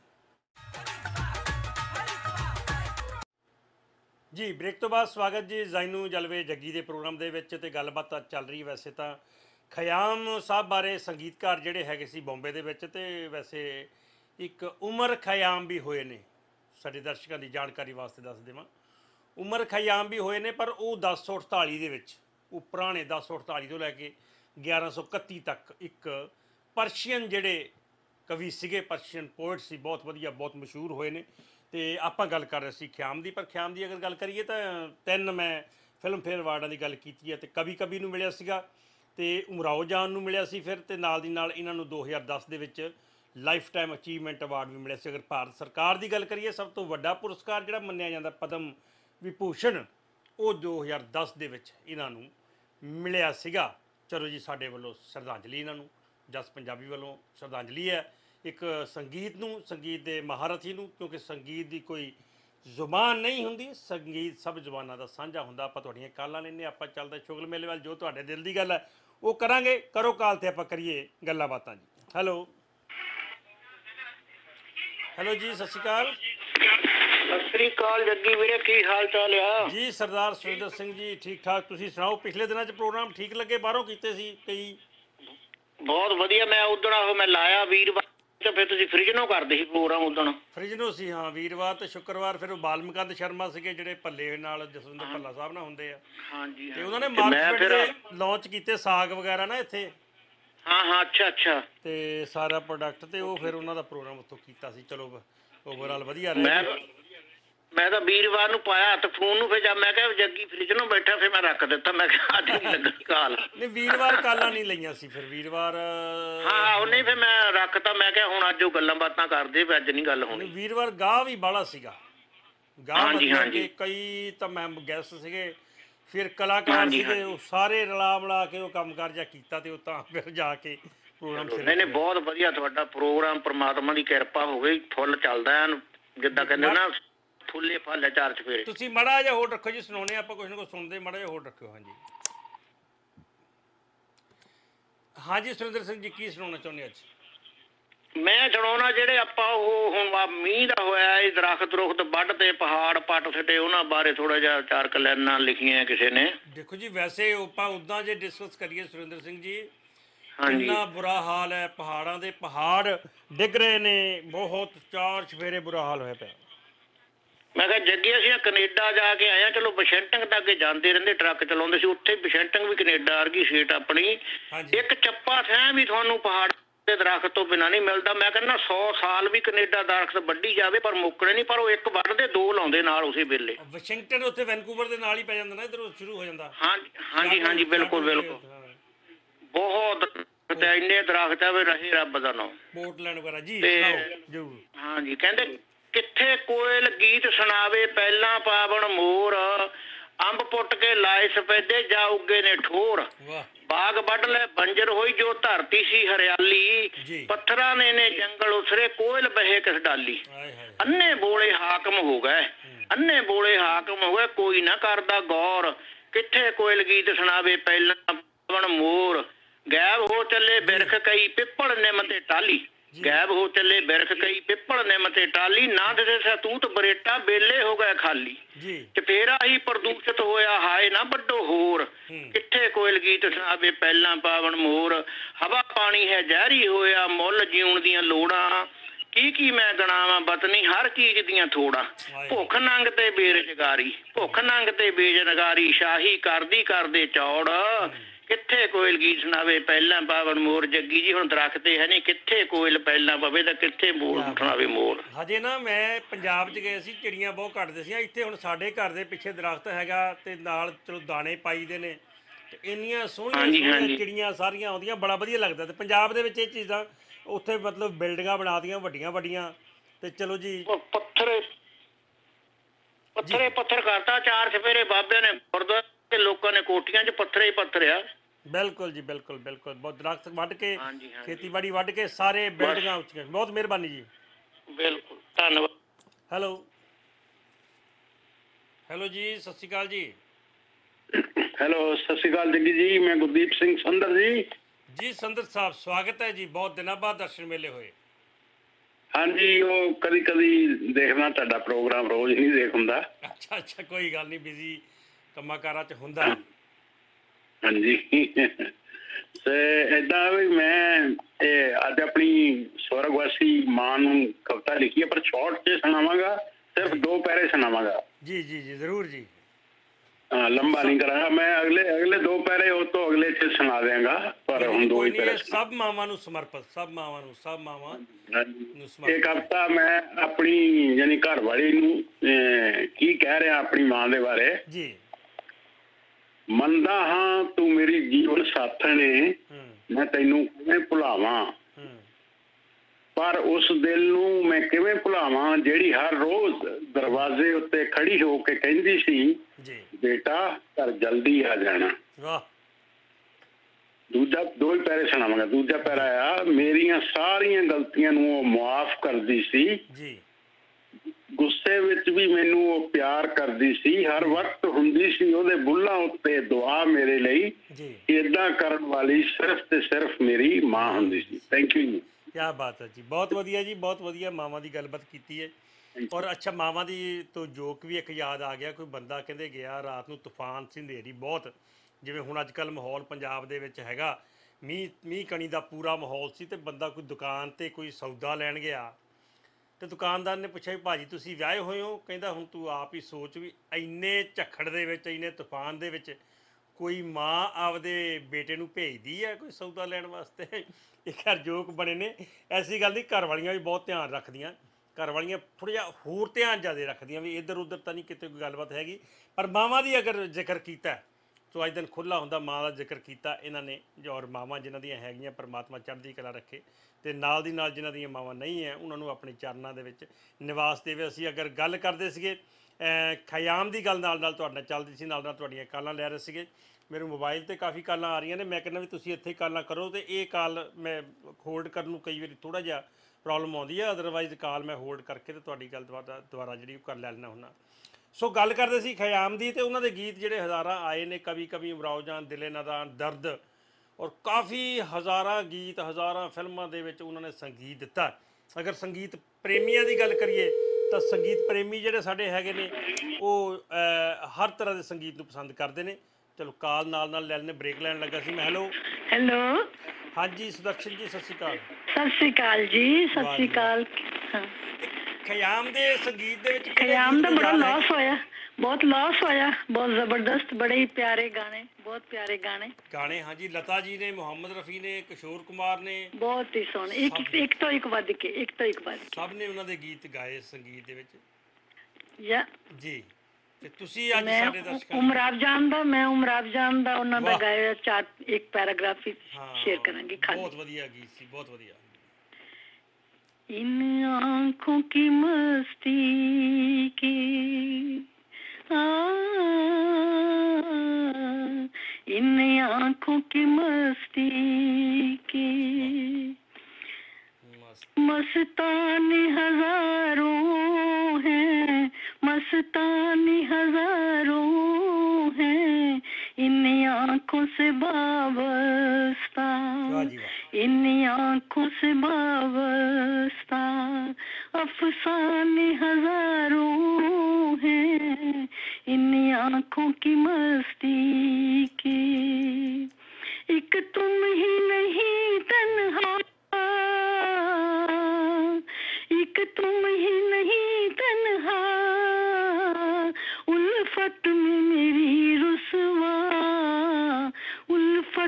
ਜੀ। ਬ੍ਰੇਕ ਤੋਂ ਬਾਅਦ ਸਵਾਗਤ ਜੀ ਜ਼ਾਈਨੂ ਜਲਵੇ ਜੱਗੀ ਦੇ ਪ੍ਰੋਗਰਾਮ ਦੇ ਵਿੱਚ। ਤੇ ਗੱਲਬਾਤ ਚੱਲ ਰਹੀ ਵੈਸੇ ਤਾਂ ਖਯਾਮ ਸਾਹਿਬ ਬਾਰੇ, ਸੰਗੀਤਕਾਰ ਜਿਹੜੇ ਹੈਗੇ ਸੀ ਬੰਬੇ ਦੇ ਵਿੱਚ। ਤੇ ਵੈਸੇ ਇੱਕ ਉਮਰ ਖਯਾਮ ਵੀ ਹੋਏ ਨੇ, ਸਾਡੇ ਦਰਸ਼ਕਾਂ ਦੀ ਜਾਣਕਾਰੀ ਵਾਸਤੇ ਦੱਸ ਦੇਵਾਂ। ਉਮਰ ਖਯਾਮ ਵੀ ਹੋਏ ਨੇ, ਪਰ ਉਹ 1048 ਦੇ ਵਿੱਚ, ਉਹ ਪੁਰਾਣੇ 1048 ਤੋਂ ਲੈ ਕੇ 1131 ਤੱਕ ਇੱਕ ਪਰਸ਼ੀਅਨ ਜਿਹੜੇ ਕਵੀ ਸੀਗੇ, ਪਰਸ਼ੀਅਨ ਪੋਇਟ ਸੀ, ਬਹੁਤ ਵਧੀਆ, ਬਹੁਤ ਮਸ਼ਹੂਰ ਹੋਏ ਨੇ। ਤੇ ਆਪਾਂ ਗੱਲ ਕਰ ਰਹੇ ਸੀ ਖਿਆਮ ਦੀ। ਪਰ ਖਿਆਮ ਦੀ ਅਗਰ ਗੱਲ ਕਰੀਏ ਤਾਂ 3 ਮੈਂ ਫਿਲਮਫੇਅਰ ਅਵਾਰਡਾਂ ਦੀ ਗੱਲ ਕੀਤੀ ਹੈ। ਤੇ ਕਵੀ ਕਵੀ ਨੂੰ ਮਿਲਿਆ ਸੀਗਾ, ਤੇ ਉਮਰਾਓ ਜਾਨ ਨੂੰ ਮਿਲਿਆ ਸੀ ਫਿਰ, ਤੇ ਨਾਲ ਦੀ ਨਾਲ ਇਹਨਾਂ ਨੂੰ 2010 ਦੇ ਵਿੱਚ ਲਾਈਫ ਟਾਈਮ ਅਚੀਵਮੈਂਟ ਅਵਾਰਡ ਵੀ ਮਿਲਿਆ ਸੀ। ਅਗਰ ਭਾਰਤ ਸਰਕਾਰ ਦੀ ਗੱਲ ਕਰੀਏ, ਸਭ ਤੋਂ ਵੱਡਾ ਪੁਰਸਕਾਰ ਜਿਹੜਾ ਮੰਨਿਆ ਜਾਂਦਾ ਪਦਮ ਵਿਭੂਸ਼ਣ, ਉਹ 2010 ਦੇ ਵਿੱਚ ਇਹਨਾਂ ਨੂੰ ਮਿਲਿਆ ਸੀਗਾ। ਚਲੋ ਜੀ, ਸਾਡੇ ਵੱਲੋਂ ਸ਼ਰਧਾਂਜਲੀ ਇਹਨਾਂ ਨੂੰ, ਜਸ ਪੰਜਾਬੀ ਵੱਲੋਂ ਸ਼ਰਧਾਂਜਲੀ ਹੈ ਇੱਕ ਸੰਗੀਤ ਨੂੰ, ਸੰਗੀਤ ਦੇ ਮਹਾਰਥੀ ਨੂੰ, ਕਿਉਂਕਿ ਸੰਗੀਤ ਦੀ ਕੋਈ ਜ਼ੁਬਾਨ ਨਹੀਂ ਹੁੰਦੀ, ਸੰਗੀਤ ਸਭ ਜ਼ੁਬਾਨਾਂ ਦਾ ਸਾਂਝਾ ਹੁੰਦਾ। ਆਪਾਂ ਤੁਹਾਡੀਆਂ ਕਾਲਾਂ ਲੈਂਦੇ, ਆਪਾਂ ਚੱਲਦੇ ਸ਼ੁਗਲ ਮੇਲੇ ਵੱਲ। ਜੋ ਤੁਹਾਡੇ ਦਿਲ ਦੀ ਗੱਲ ਹੈ ਉਹ ਕਰਾਂਗੇ, ਕਰੋ ਕਾਲ ਤੇ ਆਪਾਂ ਕਰੀਏ ਗੱਲਾਂ ਬਾਤਾਂ ਜੀ। ਹੈਲੋ ਹੈਲੋ ਜੀ, ਸਤਿ ਸ਼੍ਰੀ ਅਕਾਲ। ਸਤਿ ਸ੍ਰੀ ਅਕਾਲ ਜੱਗੀ ਵੀਰੇ, ਕੀ ਹਾਲ ਚਾਲ ਆ ਜੀ? ਸਰਦਾਰ ਸੁਰਿੰਦਰ ਸਿੰਘ ਜੀ, ਠੀਕ ਠਾਕ, ਤੁਸੀਂ ਸੁਣਾਓ? ਪਿਛਲੇ ਦਿਨਾਂ 'ਚ ਪ੍ਰੋਗਰਾਮ ਠੀਕ ਲੱਗੇ? ਬਾਹਰੋਂ ਕੀਤੇ ਸੀ ਕਈ? ਬਹੁਤ ਵਧੀਆ। ਮੈਂ ਉਦਣ ਉਹ ਮੈਂ ਲਾਇਆ ਵੀਰਵਾਰ, ਤੇ ਫਿਰ ਤੁਸੀਂ ਫ੍ਰਿਜਨੋਂ ਕਰਦੇ ਸੀ ਪ੍ਰੋਗਰਾਮ ਉਦਣ? ਫ੍ਰਿਜਨੋਂ ਸੀ, ਹਾਂ। ਵੀਰਵਾਰ ਤੇ ਸ਼ੁੱਕਰਵਾਰ ਫਿਰ ਉਹ ਬਾਲਮਕੰਦ ਸ਼ਰਮਾ ਸੀਗੇ, ਜਿਹੜੇ ਭੱਲੇ ਨਾਲ ਜਸਵਿੰਦਰ ਭੱਲਾ ਸਾਹਿਬ ਨਾਲ ਹੁੰਦੇ ਆ। ਹਾਂਜੀ, ਤੇ ਉਹਨਾਂ ਨੇ ਮਾਰਕੀਟ ਦੇ ਲਾਂਚ ਕੀਤੇ ਸਾਗ ਵਗੈਰਾ ਨਾ ਇੱਥੇ। ਹਾਂ, ਅੱਛਾ ਅੱਛਾ। ਤੇ ਸਾਰਾ ਪ੍ਰੋਡਕਟ, ਤੇ ਉਹ ਫਿਰ ਉਹਨਾਂ ਦਾ ਪ੍ਰੋਗਰਾਮ ਉੱਥੋਂ ਕੀਤਾ ਸੀ। ਚਲੋ ਓਵਰਆਲ ਵਧੀਆ ਰਿਹਾ। ਮੈਂ ਤਾਂ ਵੀਰਵਾਰ ਨੂੰ ਪਾਇਆ ਹੱਥ ਫੋਨ ਨੂੰ, ਫਿਰ ਜਦ ਮੈਂ ਕਿਹਾ ਜੱਗੀ ਫ੍ਰਿਜਨੋਂ ਬੈਠਾ, ਫਿਰ ਮੈਂ ਰੱਖ ਦਿੱਤਾ। ਮੈਂ ਕਿਹਾ ਅੱਜ ਨਹੀਂ ਲੱਗਣੀ ਕਾਲ। ਨਹੀਂ, ਵੀਰਵਾਰ ਕਾਲਾਂ ਨਹੀਂ ਲਈਆਂ ਸੀ ਫਿਰ, ਵੀਰਵਾਰ। ਹਾਂ, ਉਹ ਨਹੀਂ, ਫਿਰ ਮੈਂ ਰੱਖਤਾ। ਮੈਂ ਕਿਹਾ ਹੁਣ ਅੱਜ ਉਹ ਗੱਲਾਂ ਬਾਤਾਂ ਕਰਦੇ, ਫਿਰ ਅੱਜ ਨਹੀਂ ਗੱਲ ਹੋਣੀ। ਵੀਰਵਾਰ ਗਾਹ ਵੀ ਬਾਹਲਾ ਸੀਗਾ, ਗਾਹ ਮਤਲਬ ਕਿ ਕਈ ਤਾਂ ਮੈਂ ਗੈਸਟ ਸੀਗੇ, ਫਿਰ ਕਲਾਕਾਰ ਸੀਗੇ, ਉਹ ਸਾਰੇ ਰਲਾ ਮਿਲਾ ਕੇ ਉਹ ਕੰਮ ਕਰ ਜਾ ਕੀਤਾ। ਤੇ ਉਹ ਤਾਂ ਫਿਰ ਜਾ ਕੇ ਪ੍ਰੋਗਰਾਮ ਨਹੀਂ, ਬਹੁਤ ਵਧੀਆ ਤੁਹਾਡਾ ਪ੍ਰੋਗਰਾਮ, ਪ੍ਰਮਾਤਮਾ ਦੀ ਕਿਰਪਾ ਹੋ ਗਈ, ਫੁੱਲ ਚੱਲਦਾ ਐ, ਜਿੱਦਾਂ ਕਹਿੰਦੇ ਨਾ ਫੁੱਲੇ ਫਲ ਚਾਰ ਚਫੇਰੇ। ਤੁਸੀਂ ਮਾੜਾ ਜਿਹਾ ਹੋਰ ਰੱਖੋ ਜੀ, ਸੁਣਾਉਣੇ ਆਪਾਂ ਕੁਛ ਨਾ ਕੁਛ ਸੁਣਦੇ, ਮਾੜਾ ਜਿਹਾ ਹੋਰ ਰੱਖਿਓ। ਹਾਂਜੀ ਹਾਂਜੀ, ਸੁਰਿੰਦਰ ਸਿੰਘ ਜੀ, ਕੀ ਸੁਣਾਉਣਾ ਚਾਹੁੰਦੇ ਅੱਜ? ਮੈਂ ਸੁਣਾਉਣਾ, ਜਿਹੜੇ ਆਪਾਂ ਉਹ ਹੁਣ ਮੀਂਹ ਦਾ ਹੋਇਆ, ਇਹ ਦਰਖਤ ਰੁਖਤ ਵੱਢ ਤੇ ਪਹਾੜ ਪੱਟ ਸਿੱਟੇ, ਉਹਨਾਂ ਬਾਰੇ ਥੋੜਾ ਜਿਹਾ 4 ਲਾਈਨਾਂ ਲਿਖੀਆਂ ਕਿਸੇ ਨੇ। ਦੇਖੋ ਜੀ, ਵੈਸੇ ਆਪਾਂ ਉੱਦਾਂ ਜੇ ਡਿਸਕਸ ਕਰੀਏ ਸੁਰਿੰਦਰ ਸਿੰਘ ਜੀ, ਕਿੰਨਾ ਬੁਰਾ ਹਾਲ ਹੈ, ਪਹਾੜਾਂ ਦੇ ਪਹਾੜ ਡਿੱਗ ਰਹੇ ਨੇ, ਬਹੁਤ 4 ਚਫੇਰੇ ਬੁਰਾ ਹਾਲ ਹੋਇਆ ਪਿਆ। ਮੈਂ ਕਿਹਾ ਜੱਗੀ, ਅਸੀਂ ਕੈਨੇਡਾ ਜਾ ਕੇ ਆਏ ਆ, ਚਲੋ ਬਸ਼ੰਟਿੰਗ ਤੱਕ ਜਾਂਦੇ ਰਹਿੰਦੇ, ਟਰੱਕ ਚਲਾਉਂਦੇ ਸੀ, ਉੱਥੇ ਬਸ਼ੰਟਿੰਗ ਵੀ ਕੈਨੇਡਾ ਵਰਗੀ ਸੀਟ ਆਪਣੀ। ਇੱਕ ਚੱਪਾ ਥੈਂ ਵੀ ਤੁਹਾਨੂੰ ਪਹਾੜ ਦੇ ਦਰਖਤ ਤੋਂ ਬਿਨਾਂ ਨਹੀਂ ਮਿਲਦਾ। ਮੈਂ ਕਹਿੰਦਾ 100 ਸਾਲ ਵੀ ਕੈਨੇਡਾ ਦਰਖਤ ਵੱਢੀ ਜਾਵੇ ਪਰ ਮੁੱਕਣੇ ਨਹੀਂ, ਪਰ ਉਹ ਇੱਕ ਵੱਢਦੇ 2 ਲਾਉਂਦੇ ਨਾਲ ਉਸੇ ਵੇਲੇ। ਵਾਸ਼ਿੰਗਟਨ ਉੱਥੇ ਵੈਨਕੂਵਰ ਦੇ ਨਾਲ ਹੀ ਪੈ ਜਾਂਦਾ ਨਾ, ਇੱਧਰੋਂ ਸ਼ੁਰੂ ਹੋ ਜਾਂਦਾ। ਹਾਂਜੀ, ਬਿਲਕੁਲ ਬਿਲਕੁਲ, ਬਹੁਤ ਤੇ ਇੰਨੇ ਦਰਖਤ ਆ ਵੀ ਰਹੇ ਰੱਬ ਦਾ ਨਾਮ। ਪੋਰਟਲੈਂਡ ਵਗੈਰਾ ਜੀ, ਜ਼ਰੂਰ। ਹਾਂਜੀ, ਕਹਿੰਦੇ ਕਿੱਥੇ ਕੋਇਲ ਗੀਤ ਸੁਣਾਵੇ ਪਹਿਲਾਂ ਪਾਵਣ ਮੋਰ, ਅੰਬ ਪੁੱਟ ਕੇ ਲਾਏ ਸਫੈਦੇ ਜਾ ਉੱਗੇ ਨੇ ਠੋਰ, ਬਾਗ ਵੱਢ ਲੈ ਬੰਜਰ ਹੋਈ ਜੋ ਧਰਤੀ ਸੀ ਹਰਿਆਲੀ, ਪੱਥਰਾਂ ਨੇ ਜੰਗਲ ਉਸਰੇ ਕੋਇਲ ਬਹੇ ਕਿਸ ਡਾਲੀ, ਅੰਨੇ ਬੋਲੇ ਹਾਕਮ ਹੋ ਗਏ, ਅੰਨੇ ਬੋਲੇ ਹਾਕਮ ਹੋ ਗਏ, ਕੋਈ ਨਾ ਕਰਦਾ ਗੌਰ, ਕਿੱਥੇ ਕੋਇਲ ਗੀਤ ਸੁਣਾਵੇ ਪਹਿਲਾਂ ਪਾਵਣ ਮੋਰ, ਗਾਇਬ ਹੋ ਚੱਲੇ ਬਿਰਖ ਕਈ ਪਿੱਪਲ ਨਿੰਮ ਤੇ ਟਾਹਲੀ, ਗਾਇਬ ਹੋ ਚੱਲੇ ਬਿਰਖ ਕਈ ਪਿੱਪਲ ਨਿੰਮ ਤੇ ਟਾਹਲੀ, ਨਾ ਦਿਸੇ ਸਤੂਤ ਬਰੇਟਾ ਬੇਲੇ ਹੋ ਗਏ ਖਾਲੀ, ਚਫੇਰਾ ਹੀ ਪ੍ਰਦੂਸ਼ਿਤ ਹੋਇਆ ਹਾਏ ਨਾ ਵੱਡੋ ਹੋਰ, ਕਿੱਥੇ ਕੋਇਲ ਗੀਤ ਸੁਣਾਵੇ ਪਹਿਲਾਂ ਪਾਵਣ ਮੋਰ, ਹਵਾ ਪਾਣੀ ਹੈ ਜ਼ਹਿਰੀ ਹੋਇਆ ਮੁੱਲ ਜਿਉਣ ਦੀਆਂ ਲੋੜਾਂ, ਕੀ ਮੈਂ ਗਣਾਵਾਂ ਬਤਨੀ ਹਰ ਚੀਜ਼ ਦੀਆਂ ਥੋੜਾਂ, ਭੁੱਖ ਨੰਗ ਤੇ ਬੇਰੁਜ਼ਗਾਰੀ, ਭੁੱਖ ਨੰਗ ਤੇ ਬੇਰੁਜ਼ਗਾਰੀ, ਸ਼ਾਹੀ ਕਰਦੇ ਚੌੜ, ਕਿੱਥੇ ਕੋਇਲ ਗੀਤ ਸੁਣਾਵੇ ਪਹਿਲਾਂ ਪਾਵਨ ਮੋਰ ਜੱਗੀ ਜੀ, ਹੁਣ ਦਰਖਤ ਹੈ ਨਹੀਂ, ਕਿੱਥੇ ਕੋਇਲ ਪਹਿਲਾਂ ਪਵੇ ਤਾਂ ਕਿੱਥੇ ਮੋਰ ਸੁਣਾਵੇ ਮੋਰ। ਹਜੇ ਨਾ ਮੈਂ ਪੰਜਾਬ 'ਚ ਗਏ ਸੀ, ਚਿੜੀਆਂ ਬਹੁਤ ਘੱਟਦੇ ਸੀ। ਇੱਥੇ ਹੁਣ ਸਾਡੇ ਘਰ ਦੇ ਪਿੱਛੇ ਦਰਖਤ ਹੈਗਾ ਤੇ ਨਾਲ ਚਲੋ ਦਾਣੇ ਪਾਈਦੇ ਨੇ ਤੇ ਇੰਨੀਆਂ ਸੋਹਣੀਆਂ ਚਿੜੀਆਂ ਸਾਰੀਆਂ ਆਉਂਦੀਆਂ, ਬੜਾ ਵਧੀਆ ਲੱਗਦਾ। ਤੇ ਪੰਜਾਬ ਦੇ ਵਿੱਚ ਇਹ ਚੀਜ਼ਾਂ ਉੱਥੇ ਮਤਲਬ ਬਿਲਡਿੰਗਾਂ ਬਣਾ ਦੀਆਂ ਵੱਡੀਆਂ ਵੱਡੀਆਂ ਤੇ ਚਲੋ ਜੀ ਪੱਥਰ ਕਰਤਾ, ਚਾਰ ਚਫੇਰੇ ਬਾਬਿਆਂ ਨੇ ਗੁਰਦੁਆਰੇ ਤੇ ਲੋਕਾਂ ਨੇ ਕੋਠੀਆਂ 'ਚ ਪੱਥਰੇ ਹੀ ਪੱਥਰ ਆ। ਬਿਲਕੁਲ ਜੀ, ਬਿਲਕੁਲ ਬਿਲਕੁਲ। ਬਹੁਤ ਦਰਖਤ ਵੱਢ ਕੇ, ਖੇਤੀਬਾੜੀ ਵੱਢ ਕੇ ਸਾਰੇ ਬਿਲਡਿੰਗਾਂ ਉੱਚੀਆਂ। ਬਹੁਤ ਮਿਹਰਬਾਨੀ ਜੀ, ਬਿਲਕੁਲ, ਧੰਨਵਾਦ। ਹੈਲੋ ਹੈਲੋ ਜੀ, ਸਤਿ ਸ਼੍ਰੀ ਅਕਾਲ ਜੀ। ਹੈਲੋ, ਸਤਿ ਸ਼੍ਰੀ ਅਕਾਲ ਜੱਗੀ ਜੀ, ਮੈਂ ਗੁਰਦੀਪ ਸਿੰਘ ਸੰਦਰ ਜੀ। ਜੀ ਸੰਦਰ ਸਾਹਿਬ, ਸਵਾਗਤ ਹੈ ਜੀ। ਬਹੁਤ ਦਿਨਾਂ ਬਾਅਦ ਦਰਸ਼ਨ ਮੇਲੇ ਹੋਏ। ਹਾਂਜੀ, ਉਹ ਕਦੀ ਕਦੀ ਦੇਖਣਾ ਤੁਹਾਡਾ ਪ੍ਰੋਗਰਾਮ, ਰੋਜ਼ ਨਹੀਂ ਦੇਖ ਹੁੰਦਾ। ਅੱਛਾ ਅੱਛਾ, ਕੋਈ ਗੱਲ ਨਹੀਂ, ਬਿਜ਼ੀ ਕੰਮਾਂ ਕਾਰਾਂ 'ਚ ਹੁੰਦਾ। ਹਾਂਜੀ, ਤੇ ਏਦਾਂ ਵੀ ਮੈਂ ਅੱਜ ਆਪਣੀ ਸਵਰਗਵਾਸੀ ਮਾਂ ਨੂੰ ਕਵਿਤਾ ਲਿਖੀ ਹੈ, ਪਰ ਸ਼ਾਰਟ 'ਚ ਸੁਣਾਵਾਂਗਾ, ਸਿਰਫ 2 ਪੈਰੇ ਸੁਣਾਵਾਂਗਾ। ਜੀ ਜੀ ਜੀ, ਜ਼ਰੂਰ ਜੀ। ਹਾਂ, ਲੰਬਾ ਨਹੀਂ ਕਰਾਂਗਾ ਮੈਂ। ਅਗਲੇ 2 ਪੈਰੇ ਉਹ ਤੋਂ ਅਗਲੇ 'ਚ ਸੁਣਾ ਦਿਆਂਗਾ, ਪਰ ਹੁਣ 2 ਹੀ ਪੈਰੇ। ਸਭ ਮਾਵਾਂ ਨੂੰ ਸਮਰਪਿਤ, ਸਭ ਮਾਵਾਂ ਨੂੰ ਇਹ ਸਮਰਪਿਤ। ਕਵਿਤਾ ਮੈਂ ਆਪਣੀ ਯਾਨੀ ਘਰ ਵਾਲੀ ਨੂੰ ਕੀ ਕਹਿ ਰਿਹਾ ਆਪਣੀ ਮਾਂ ਦੇ ਬਾਰੇ ਜੀ। ਮੰਨਦਾ ਹਾਂ ਤੂੰ ਮੇਰੀ ਜੀਵਨ ਸਾਥਣੇ, ਮੈਂ ਤੈਨੂੰ ਕਿਵੇਂ ਭੁਲਾਵਾਂ, ਪਰ ਉਸ ਦਿਲ ਨੂੰ ਮੈਂ ਕਿਵੇਂ ਭੁਲਾਵਾਂ ਜਿਹੜੀ ਹਰ ਰੋਜ਼ ਦਰਵਾਜ਼ੇ ਉੱਤੇ ਖੜੀ ਹੋ ਕੇ ਕਹਿੰਦੀ ਸੀ, ਬੇਟਾ ਘਰ ਜਲਦੀ ਆ ਜਾਣਾ। ਵਾਹ। ਦੂਜਾ 2 ਹੀ ਪੈਰੇ ਸੁਣਾਵਾਂਗਾ। ਦੂਜਾ ਪੈਰਾ ਆ, ਮੇਰੀਆਂ ਸਾਰੀਆਂ ਗਲਤੀਆਂ ਨੂੰ ਉਹ ਮੁਆਫ ਕਰਦੀ ਸੀ ਜੀ, ਗੁੱਸੇ ਵਿੱਚ ਵੀ ਮੈਨੂੰ ਉਹ ਪਿਆਰ ਕਰਦੀ ਸੀ, ਹਰ ਵਕਤ ਹੁੰਦੀ ਸੀ ਉਹਦੇ ਬੁੱਲ੍ਹਾਂ ਉੱਤੇ ਦੁਆ ਮੇਰੇ ਲਈ, ਏਦਾਂ ਕਰਨ ਵਾਲੀ ਸਿਰਫ ਤੇ ਸਿਰਫ ਮੇਰੀ ਮਾਂ ਹੁੰਦੀ ਸੀ। ਥੈਂਕ ਯੂ ਜੀ। ਕਿਆ ਬਾਤ ਹੈ ਜੀ, ਬਹੁਤ ਵਧੀਆ ਜੀ, ਬਹੁਤ ਵਧੀਆ। ਮਾਵਾਂ ਦੀ ਗੱਲਬਾਤ ਕੀਤੀ ਹੈ। ਔਰ ਅੱਛਾ, ਮਾਵਾਂ ਦੀ ਤੋਂ ਜੋਕ ਵੀ ਇੱਕ ਯਾਦ ਆ ਗਿਆ। ਕੋਈ ਬੰਦਾ ਕਹਿੰਦੇ ਗਿਆ, ਰਾਤ ਨੂੰ ਤੂਫਾਨ ਸੀ, ਹਨੇਰੀ ਬਹੁਤ, ਜਿਵੇਂ ਹੁਣ ਅੱਜ ਕੱਲ੍ਹ ਮਾਹੌਲ ਪੰਜਾਬ ਦੇ ਵਿੱਚ ਹੈਗਾ, ਮੀਂਹ ਕਣੀ ਦਾ ਪੂਰਾ ਮਾਹੌਲ ਸੀ ਤੇ ਬੰਦਾ ਕੋਈ ਦੁਕਾਨ 'ਤੇ ਕੋਈ ਸੌਦਾ ਲੈਣ ਗਿਆ ਤੇ ਦੁਕਾਨਦਾਰ ਨੇ ਪੁੱਛਿਆ ਵੀ ਭਾਜੀ ਤੁਸੀਂ ਵਿਆਹੇ ਹੋਏ ਹੋ? ਕਹਿੰਦਾ ਹੁਣ ਤੂੰ ਆਪ ਹੀ ਸੋਚ ਵੀ ਇੰਨੇ ਝੱਖੜ ਦੇ ਵਿੱਚ, ਇੰਨੇ ਤੂਫਾਨ ਦੇ ਵਿੱਚ ਕੋਈ ਮਾਂ ਆਪਦੇ ਬੇਟੇ ਨੂੰ ਭੇਜਦੀ ਹੈ ਕੋਈ ਸੌਦਾ ਲੈਣ ਵਾਸਤੇ। ਇਹ ਘਰ ਜੋਕ ਬਣੇ ਨੇ। ਐਸੀ ਗੱਲ ਨਹੀਂ, ਘਰ ਵਾਲੀਆਂ ਵੀ ਬਹੁਤ ਧਿਆਨ ਰੱਖਦੀਆਂ। ਘਰ ਵਾਲੀਆਂ ਥੋੜ੍ਹਾ ਜਿਹਾ ਹੋਰ ਧਿਆਨ ਜ਼ਿਆਦਾ ਰੱਖਦੀਆਂ ਵੀ ਇੱਧਰ ਉੱਧਰ ਤਾਂ ਨਹੀਂ ਕਿਤੇ ਕੋਈ ਗੱਲਬਾਤ ਹੈਗੀ। ਪਰ ਮਾਵਾਂ ਦੀ ਅਗਰ ਜ਼ਿਕਰ ਕੀਤਾ ਸੋ ਅੱਜ ਦਿਨ ਖੁੱਲ੍ਹਾ ਹੁੰਦਾ, ਮਾਂ ਦਾ ਜ਼ਿਕਰ ਕੀਤਾ ਇਹਨਾਂ ਨੇ। ਔਰ ਮਾਵਾਂ ਜਿਨ੍ਹਾਂ ਦੀਆਂ ਹੈਗੀਆਂ, ਪਰਮਾਤਮਾ ਚੜ੍ਹਦੀ ਕਲਾ ਰੱਖੇ, ਅਤੇ ਨਾਲ ਦੀ ਨਾਲ ਜਿਨ੍ਹਾਂ ਦੀਆਂ ਮਾਵਾਂ ਨਹੀਂ ਹੈ ਉਹਨਾਂ ਨੂੰ ਆਪਣੇ ਚਰਨਾਂ ਦੇ ਵਿੱਚ ਨਿਵਾਸ ਦੇਵੇ। ਅਸੀਂ ਅਗਰ ਗੱਲ ਕਰਦੇ ਸੀਗੇ ਖਿਆਮ ਦੀ ਗੱਲ, ਨਾਲ ਨਾਲ ਤੁਹਾਡੇ ਨਾਲ ਚੱਲਦੀ ਸੀ, ਨਾਲ ਨਾਲ ਤੁਹਾਡੀਆਂ ਕਾਲਾਂ ਲੈ ਰਹੇ ਸੀਗੇ। ਮੇਰੇ ਮੋਬਾਈਲ 'ਤੇ ਕਾਫੀ ਕਾਲਾਂ ਆ ਰਹੀਆਂ ਨੇ। ਮੈਂ ਕਹਿੰਦਾ ਵੀ ਤੁਸੀਂ ਇੱਥੇ ਕਾਲਾਂ ਕਰੋ, ਅਤੇ ਇਹ ਕਾਲ ਮੈਂ ਹੋਲਡ ਕਰਨ ਨੂੰ ਕਈ ਵਾਰੀ ਥੋੜ੍ਹਾ ਜਿਹਾ ਪ੍ਰੋਬਲਮ ਆਉਂਦੀ ਹੈ। ਅਦਰਵਾਈਜ਼ ਕਾਲ ਮੈਂ ਹੋਲਡ ਕਰਕੇ ਅਤੇ ਤੁਹਾਡੀ ਗੱਲ ਦੁਬਾਰਾ ਜਿਹੜੀ ਕਰ ਲੈ ਲੈਣਾ ਹੁੰਦਾ। ਸੋ ਗੱਲ ਕਰਦੇ ਸੀ ਖਿਆਮ ਦੀ, ਅਤੇ ਉਹਨਾਂ ਦੇ ਗੀਤ ਜਿਹੜੇ ਹਜ਼ਾਰਾਂ ਆਏ ਨੇ, ਕਵੀ ਕਵੀ ਉਮਰਾਓ ਜਾਨ, ਦਿਲੇ ਨਾਦਾਨ, ਦਰਦ, ਔਰ ਕਾਫੀ ਹਜ਼ਾਰਾਂ ਗੀਤ, ਹਜ਼ਾਰਾਂ ਫਿਲਮਾਂ ਦੇ ਵਿੱਚ ਉਹਨਾਂ ਨੇ ਸੰਗੀਤ ਦਿੱਤਾ। ਅਗਰ ਸੰਗੀਤ ਪ੍ਰੇਮੀਆਂ ਦੀ ਗੱਲ ਕਰੀਏ ਤਾਂ ਸੰਗੀਤ ਪ੍ਰੇਮੀ ਜਿਹੜੇ ਸਾਡੇ ਹੈਗੇ ਨੇ ਉਹ ਹਰ ਤਰ੍ਹਾਂ ਦੇ ਸੰਗੀਤ ਨੂੰ ਪਸੰਦ ਕਰਦੇ ਨੇ। ਚਲੋ ਕਾਲ ਨਾਲ ਨਾਲ ਲੈ ਲੈਣੇ, ਬ੍ਰੇਕ ਲੈਣ ਲੱਗਾ ਸੀ ਮੈਂ। ਹੈਲੋ ਹਾਂਜੀ, ਸੁਦਰਸ਼ਨ ਜੀ, ਸਤਿ ਸ਼੍ਰੀ ਅਕਾਲ। ਸਤਿ ਸ਼੍ਰੀ ਅਕਾਲ ਜੀ, ਸਤਿ ਸ਼੍ਰੀ ਅਕਾਲ। ਖਿਆਮ ਦੇ ਸੰਗੀਤ ਦੇ ਵਿੱਚ ਖਿਆਮ ਦਾ ਬੜਾ ਲਾਸ ਹੋਇਆ, ਬਹੁਤ ਲਾਸ ਹੋਇਆ, ਬਹੁਤ ਜ਼ਬਰਦਸਤ, ਬੜੇ ਹੀ ਪਿਆਰੇ ਗਾਣੇ, ਬਹੁਤ ਪਿਆਰੇ ਗਾਣੇ। ਹਾਂਜੀ, ਲਤਾ ਜੀ ਨੇ, ਮੁਹੰਮਦ ਰਫੀ ਨੇ, ਕਿਸ਼ੋਰ ਕੁਮਾਰ ਨੇ, ਬਹੁਤ ਹੀ ਸੋਹਣੇ, ਇੱਕ ਤੋਂ ਇੱਕ ਵੱਧ ਕੇ, ਸਭ ਨੇ ਉਹਨਾਂ ਦੇ ਗੀਤ ਗਾਏ ਸੰਗੀਤ ਦੇ ਵਿੱਚ ਜੀ। ਤੇ ਤੁਸੀਂ ਅੱਜ ਸਾਡੇ ਦਰਸ਼ਕਾਂ ਉਮਰਾਵ ਜਾਨ ਦਾ ਉਹਨਾਂ ਦਾ ਗਾਇਆ ਇੱਕ ਪੈਰਾਗ੍ਰਾਫ ਸ਼ੇਅਰ ਕਰਾਂਗੀ। ਬਹੁਤ ਵਧੀਆ ਗੀਤ ਸੀ, ਬਹੁਤ ਵਧੀਆ। इन आँखों की मस्ती की इन आँखों की मस्ती की मस्तानी हजारों हैं, मस्तानी हजारों हैं, इन आँखों से वाबस्ता, इन आँखों से वाबस्ता, अफसाने हजारों हैं, इन आँखों की मस्ती की। एक तुम ही नहीं तन्हा, एक तुम ही नहीं तन्हा, उल्फत में मेरी रुसवा, उल्फत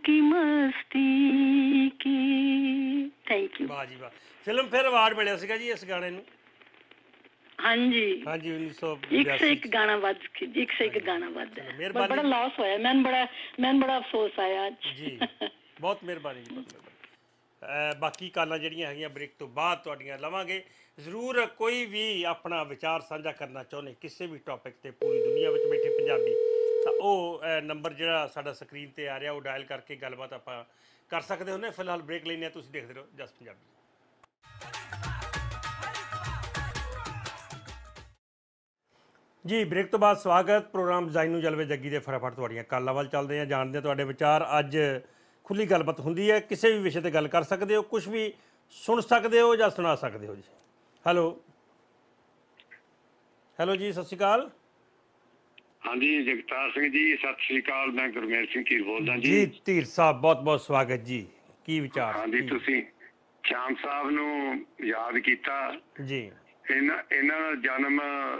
की मस्ती की। Thank you. ਵਾਹ ਜੀ ਵਾਹ। ਫਿਲਮ ਫਿਰ ਅਵਾਰਡ ਮਿਲਿਆ ਸੀਗਾ ਜੀ ਇਸ ਗਾਣੇ ਨੂੰ। हाँ जी, ਹਾਂਜੀ एक से 1982 एक गाना बज एक से एक गाना बज चलो, है। मेहरबानी। बड़ा लॉस होया, मैंने बड़ा अफसोस आया आज। ਜੀ ਬਹੁਤ ਮਿਹਰਬਾਨੀ ਜੀ, ਬਹੁਤ ਮਿਹਰਬਾਨੀ। ਬਾਕੀ ਕਾਲਾਂ ਜਿਹੜੀਆਂ ਹੈਗੀਆਂ ਬ੍ਰੇਕ ਤੋਂ ਬਾਅਦ ਤੁਹਾਡੀਆਂ ਲਵਾਂਗੇ ਜ਼ਰੂਰ। ਕੋਈ ਵੀ ਆਪਣਾ ਵਿਚਾਰ ਸਾਂਝਾ ਕਰਨਾ ਚਾਹੁੰਦੇ ਕਿਸੇ ਵੀ ਟੌਪਿਕ ਤੇ ਪੂਰੀ ਦੁਨੀਆ ਵਿੱਚ ਬੈਠੇ ਪੰਜਾਬੀ, ਤਾਂ ਉਹ ਨੰਬਰ ਜਿਹੜਾ ਸਾਡਾ ਸਕਰੀਨ ਤੇ ਆ ਰਿਹਾ ਉਹ ਡਾਇਲ ਕਰਕੇ ਗੱਲਬਾਤ ਆਪਾਂ ਕਰ ਸਕਦੇ ਹੁੰਦੇ। ਫਿਲਹਾਲ ਬ੍ਰੇਕ ਲੈਂਦੇ ਹਾਂ, ਤੁਸੀਂ ਦੇਖਦੇ ਰਹੋ ਜਸ ਪੰਜਾਬੀ। ਜੀ ਬ੍ਰੇਕ ਤੋਂ ਬਾਅਦ ਸਵਾਗਤ। ਪ੍ਰੋਗਰਾਮ ਜ਼ਾਈਨੂ ਜਲਵੇ ਜੱਗੀ ਦੇ ਫਟਾਫਟ ਤੁਹਾਡੀਆਂ ਕਾਲਾਂ ਵੱਲ ਚੱਲਦੇ ਹਾਂ, ਜਾਣਦੇ ਹਾਂ ਤੁਹਾਡੇ ਵਿਚਾਰ। ਅੱਜ ਖੁੱਲੀ ਗੱਲਬਾਤ ਹੁੰਦੀ ਹੈ, ਕਿਸੇ ਵੀ ਵਿਸ਼ੇ ਤੇ ਗੱਲ ਕਰ ਸਕਦੇ ਹੋ, ਕੁਝ ਵੀ ਸੁਣ ਸਕਦੇ ਹੋ ਜਾਂ ਸੁਣਾ ਸਕਦੇ ਹੋ ਜੀ। ਹੈਲੋ ਹੈਲੋ ਜੀ, ਸਤਿ ਸ਼੍ਰੀ ਅਕਾਲ। ਹਾਂਜੀ ਜਗਤਾਰ ਸਿੰਘ ਜੀ, ਸਤਿ ਸ੍ਰੀ ਅਕਾਲ। ਮੈਂ ਗੁਰਮੇਲ ਸਿੰਘ ਧੀਰ ਬੋਲਦਾ ਜੀ ਧੀਰ ਸਾਹਿਬ, ਬਹੁਤ ਬਹੁਤ ਸਵਾਗਤ ਜੀ। ਕੀ ਵਿਚਾਰ? ਹਾਂਜੀ, ਤੁਸੀਂ ਸ਼ਾਮ ਸਾਹਿਬ ਨੂੰ ਯਾਦ ਕੀਤਾ ਜੀ। ਇਹਨਾਂ ਦਾ ਜਨਮ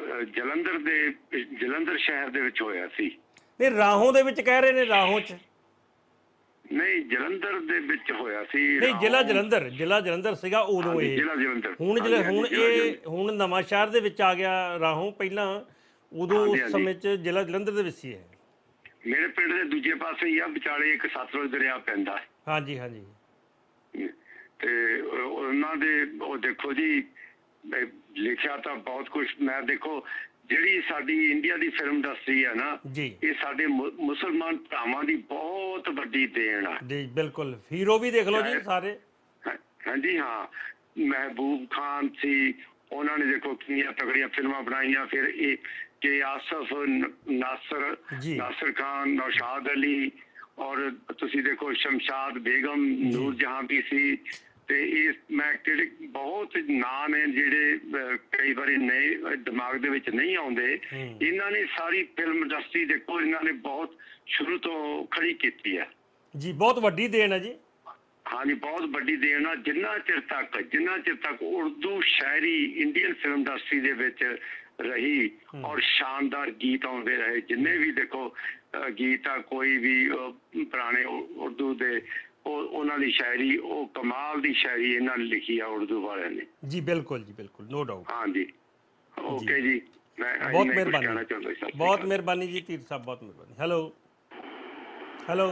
ਜਲੰਧਰ ਸ਼ਹਿਰ ਦੇ ਵਿੱਚ ਹੋਇਆ ਸੀ। ਨਹੀਂ, ਰਾਹੋਂ ਦੇ ਵਿੱਚ ਕਹਿ ਰਹੇ ਨੇ, ਰਾਹੋਂ ਚ ਨਹੀਂ, ਜਲੰਧਰ ਦੇ ਵਿੱਚ ਹੋਇਆ ਸੀ। ਨਹੀਂ, ਜ਼ਿਲ੍ਹਾ ਜਲੰਧਰ ਸੀਗਾ ਉਦੋਂ ਇਹ। ਜ਼ਿਲ੍ਹਾ ਜਲੰਧਰ। ਹੁਣ ਨਵਾਂ ਸ਼ਹਿਰ ਦੇ ਵਿੱਚ ਆ ਗਿਆ ਰਾਹੋਂ। ਪਹਿਲਾਂ ਉਦੋਂ ਉਸ ਸਮੇਂ ਚ ਜ਼ਿਲ੍ਹਾ ਜਲੰਧਰ ਦੇ ਵਿੱਚ ਸੀ ਇਹ। ਮੇਰੇ ਪਿੰਡ ਦੇ ਦੂਜੇ ਪਾਸੇ ਹੀ ਆ, ਵਿਚਾਲੇ ਇੱਕ ਸਤਲੁਜ ਦਰਿਆ ਪੈਂਦਾ। ਹਾਂਜੀ ਹਾਂਜੀ। ਤੇ ਉਹਨਾਂ ਦੇ ਉਹ ਦੇਖੋ ਜੀ, ਲਿਖਿਆ ਤਾਂ ਬਹੁਤ ਕੁਝ। ਮੈਂ ਦੇਖੋ, ਜਿਹੜੀ ਸਾਡੀ ਇੰਡੀਆ ਦੀ ਫਿਲਮ ਇੰਡਸਟਰੀ ਹੈ ਨਾ ਜੀ, ਇਹ ਸਾਡੇ ਮੁਸਲਮਾਨ ਭਰਾਵਾਂ ਦੀ ਬਹੁਤ ਵੱਡੀ ਦੇਣ ਆ ਜੀ। ਬਿਲਕੁਲ, ਹੀਰੋ ਵੀ ਦੇਖ ਲਓ ਜੀ ਸਾਰੇ। ਹਾਂਜੀ ਹਾਂ, ਮਹਿਬੂਬ ਖਾਨ ਸੀ, ਉਹਨਾਂ ਨੇ ਦੇਖੋ ਕਿੰਨੀਆਂ ਤਗੜੀਆਂ ਫਿਲਮਾਂ ਬਣਾਈਆਂ। ਫਿਰ ਇਹ ਕਿ ਆਸਫ ਨਾਸਰ ਖਾਨ, ਨੌਸ਼ਾਦ ਅਲੀ, ਔਰ ਤੁਸੀਂ ਦੇਖੋ ਸ਼ਮਸ਼ਾਦ ਬੇਗਮ, ਨੂਰ ਜਹਾਂ ਵੀ ਸੀ। ਤੇ ਇਹ ਮੈਂ ਕਿਹੜੇ ਬਹੁਤ ਨਾਂ ਨੇ ਜਿਹੜੇ ਕਈ ਵਾਰੀ ਨਏ ਦਿਮਾਗ ਦੇ ਵਿੱਚ ਨਹੀਂ ਆਉਂਦੇ। ਇਹਨਾਂ ਨੇ ਸਾਰੀ ਫਿਲਮ ਇੰਡਸਟਰੀ ਦੇਖੋ, ਇਹਨਾਂ ਨੇ ਬਹੁਤ ਸ਼ੁਰੂ ਤੋਂ ਖੜੀ ਕੀਤੀ ਹੈ ਜੀ। ਬਹੁਤ ਵੱਡੀ ਦੇਣ ਹੈ ਜੀ। ਹਾਂਜੀ, ਬਹੁਤ ਵੱਡੀ ਦੇਣ ਆ। ਜਿੰਨਾ ਚਿਰ ਤੱਕ ਉਰਦੂ ਸ਼ਾਇਰੀ ਇੰਡੀਅਨ ਫਿਲਮ ਇੰਡਸਟਰੀ ਦੇ ਵਿੱਚ ਰਹੀ ਔਰ ਸ਼ਾਨਦਾਰ ਗੀਤ ਆਉਂਦੇ ਰਹੇ, ਜਿੰਨੇ ਵੀ ਦੇਖੋ ਗੀਤ ਆ, ਕੋਈ ਵੀ ਪੁਰਾਣੇ ਉਰਦੂ ਦੇ, ਉਹਨਾਂ ਦੀ ਸ਼ਾਇਰੀ, ਉਹ ਕਮਾਲ ਦੀ ਸ਼ਾਇਰੀ ਇਹਨਾਂ ਨੇ ਲਿਖੀ ਆ ਉਰਦੂ ਵਾਲਿਆਂ ਨੇ ਜੀ। ਬਿਲਕੁਲ ਜੀ, ਬਿਲਕੁਲ, ਨੋ ਡਾਊਟ। ਹਾਂਜੀ, ਓਕੇ ਜੀ, ਬਹੁਤ ਮਿਹਰਬਾਨੀ, ਬਹੁਤ ਮਿਹਰਬਾਨੀ ਜੀ ਧੀਰ ਸਾਹਿਬ, ਬਹੁਤ ਮਿਹਰਬਾਨੀ। ਹੈਲੋ ਹੈਲੋ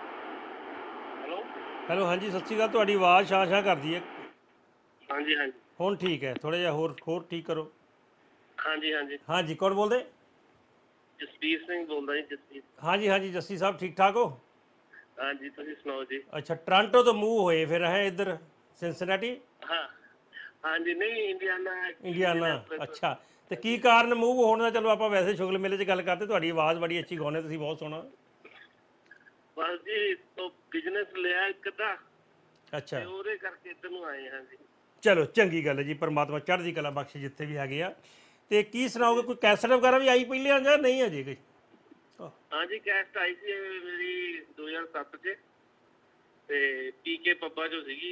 ਹੈਲੋ ਹਾਂਜੀ, ਸਤਿ ਸ਼੍ਰੀ ਅਕਾਲ। ਤੁਹਾਡੀ ਆਵਾਜ਼ ਸ਼ਾਂ ਕਰਦੀ ਹੈ। ਹਾਂਜੀ ਹਾਂਜੀ, ਹੁਣ ਠੀਕ ਹੈ, ਥੋੜਾ ਜਿਹਾ ਹੋਰ ਠੀਕ ਕਰੋ। ਹਾਂਜੀ ਹਾਂਜੀ ਹਾਂਜੀ, ਕੌਣ ਬੋਲਦੇ? ਜਸਵੀਰ ਸਿੰਘ ਬੋਲਦਾ ਜੀ। ਜਸਵੀਰ। ਹਾਂਜੀ ਹਾਂਜੀ, ਜੱਸੀ ਸਾਹਿਬ, ਠੀਕ ਠਾਕ ਹੋ? ਹਾਂਜੀ, ਤੁਸੀਂ ਸੁਣਾਓ ਜੀ। ਅੱਛਾ, ਟੋਰਾਂਟੋ ਤੋਂ ਮੂਵ ਹੋਏ ਫਿਰ ਹੈ ਇੱਧਰ ਸਿਨਸਿਨਾਟੀ? ਹਾਂ ਹਾਂਜੀ, ਨਹੀਂ ਇੰਡੀਆਨਾ। ਅੱਛਾ, ਤੇ ਕੀ ਕਾਰਨ ਮੂਵ ਹੋਣ ਦਾ? ਚਲੋ ਆਪਾਂ ਵੈਸੇ ਸ਼ੁਗਲ ਮੇਲੇ 'ਚ ਗੱਲ ਕਰਦੇ। ਤੁਹਾਡੀ ਆਵਾਜ਼ ਬੜੀ ਅੱਛੀ ਗਾਉਂਦੇ ਤੁਸੀਂ, ਬਹੁਤ ਸੋਹਣਾ। ਬਸ ਜੀ, ਉਹ ਬਿਜ਼ਨਸ ਲਿਆ ਇੱਕ ਤਾਂ, ਅੱਛਾ, ਉਹਦੇ ਕਰਕੇ ਇੱਧਰ ਨੂੰ ਆਏ ਹਾਂ ਜੀ। ਚਲੋ ਚੰਗੀ ਗੱਲ ਹੈ ਜੀ, ਪਰਮਾਤਮਾ ਚੜ੍ਹਦੀ ਕਲਾ ਬਖਸ਼ੇ ਜਿੱਥੇ ਵੀ ਹੈਗੇ ਆ। ਤੇ ਕੀ ਸੁਣਾਓਗੇ, ਕੋਈ ਕੈਸਟ ਵਗੈਰਾ ਵੀ ਆਈ ਪਹਿਲੇ ਜਾਂ ਨਹੀਂ ਅਜੇ ਕੋਈ? ਹਾਂਜੀ, ਕੈਸਟ ਆਈ ਸੀ ਮੇਰੀ 2007 'ਚ, ਤੇ ਪੀਕੇ ਪੱਬਾ ਜੋ ਸੀਗੀ,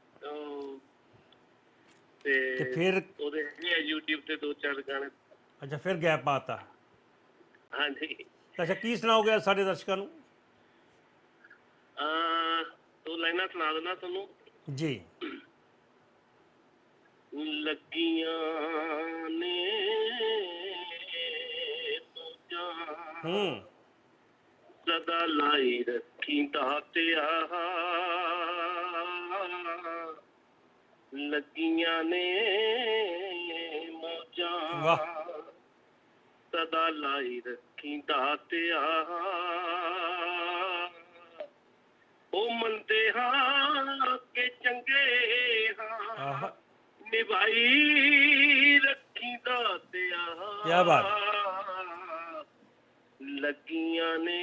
ਤੇ ਫਿਰ ਉਹਦੇ YouTube ਤੇ 2-4 ਗਾਣੇ। ਅੱਛਾ, ਫਿਰ ਗੈਪ ਪਾਤਾ। ਹਾਂਜੀ। ਅੱਛਾ, ਕੀ ਸੁਣਾਓਗੇ ਸਾਡੇ ਦਰਸ਼ਕਾਂ ਨੂੰ? ਦੋ ਲਾਈਨਾਂ ਸੁਣਾ ਦੇਣਾ ਤੁਹਾਨੂੰ ਜੀ। ਲੱਗੀਆਂ ਨੇ ਸਦਾ ਲਾਈ ਰੱਖੀ ਦਾਤਿਆ, ਲੱਗੀਆਂ ਨੇ ਮੌਜਾਂ ਸਦਾ ਲਾਈ ਰੱਖੀ ਦਾਤਿਆ। ਉਹ ਮੰਦੇ ਹਾਂ ਕਿ ਚੰਗੇ ਹਾਂ, ਨਿਭਾਈ ਰੱਖੀ ਦਾਤਿਆ। ਕਿਆ ਬਾਤ। ਲੱਗੀਆਂ ਨੇ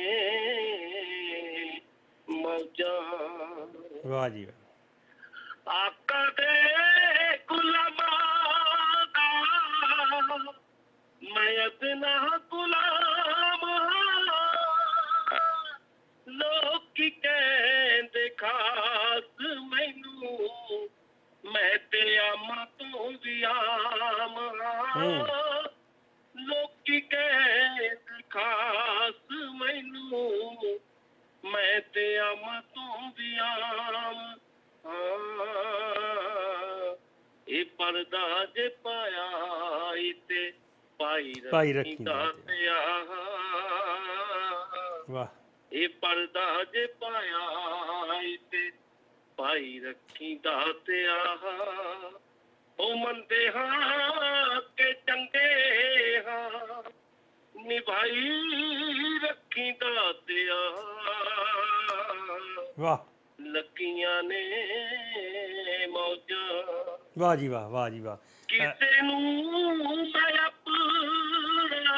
ਮੌਜਾਂ। ਵਾਹ ਜੀ, ਆਕਾ ਦੇ ਗੁਲਾਮਾਂ ਦਾ ਮੈਂ ਅਦਨਾ ਗੁਲਾਮ ਹਾਂ। ਲੋਕੀ ਕਹਿੰਦੇ ਖਾਸ ਮੈਨੂੰ, ਮੈਂ ਤੇ ਆਮਾਂ ਤੋਂ ਵੀ ਆਮ ਹਾਂ। ਲੋਕੀ ਕਹਿੰਦੇ ਖਾਸ ਮੈਨੂੰ, ਮੈਂ ਤੇ ਆਮ ਤੂੰ ਵੀ ਆਮ ਹਾਂ ਇਹ ਪਰਦਾ ਜੇ ਪਾਇਆ ਈ ਤੇ ਪਾਈ ਭਾਈ ਰੱਖੀ ਰੱਖੀ ਦਾਤਿਆ ਵਾਹ ਇਹ ਪਰਦਾ ਜੇ ਪਾਇਆ ਈ ਤੇ ਪਾਈ ਰੱਖੀ ਦਾਤਿਆ ਉਹ ਮੰਦੇ ਹਾਂ ਕਿ ਚੰਗੇ ਹਾਂ ਨਿਭਾਈ ਰੱਖੀ ਦਾਤਿਆ ਵਾਹ ਲੱਗੀਆਂ ਨੇ ਮੌਜਾਂ ਵਾਹ ਜੀ ਵਾਹ, ਵਾਹ ਜੀ ਵਾਹ। ਕਿਸੇ ਨੂੰ ਮੈਂ ਆਪਣਾ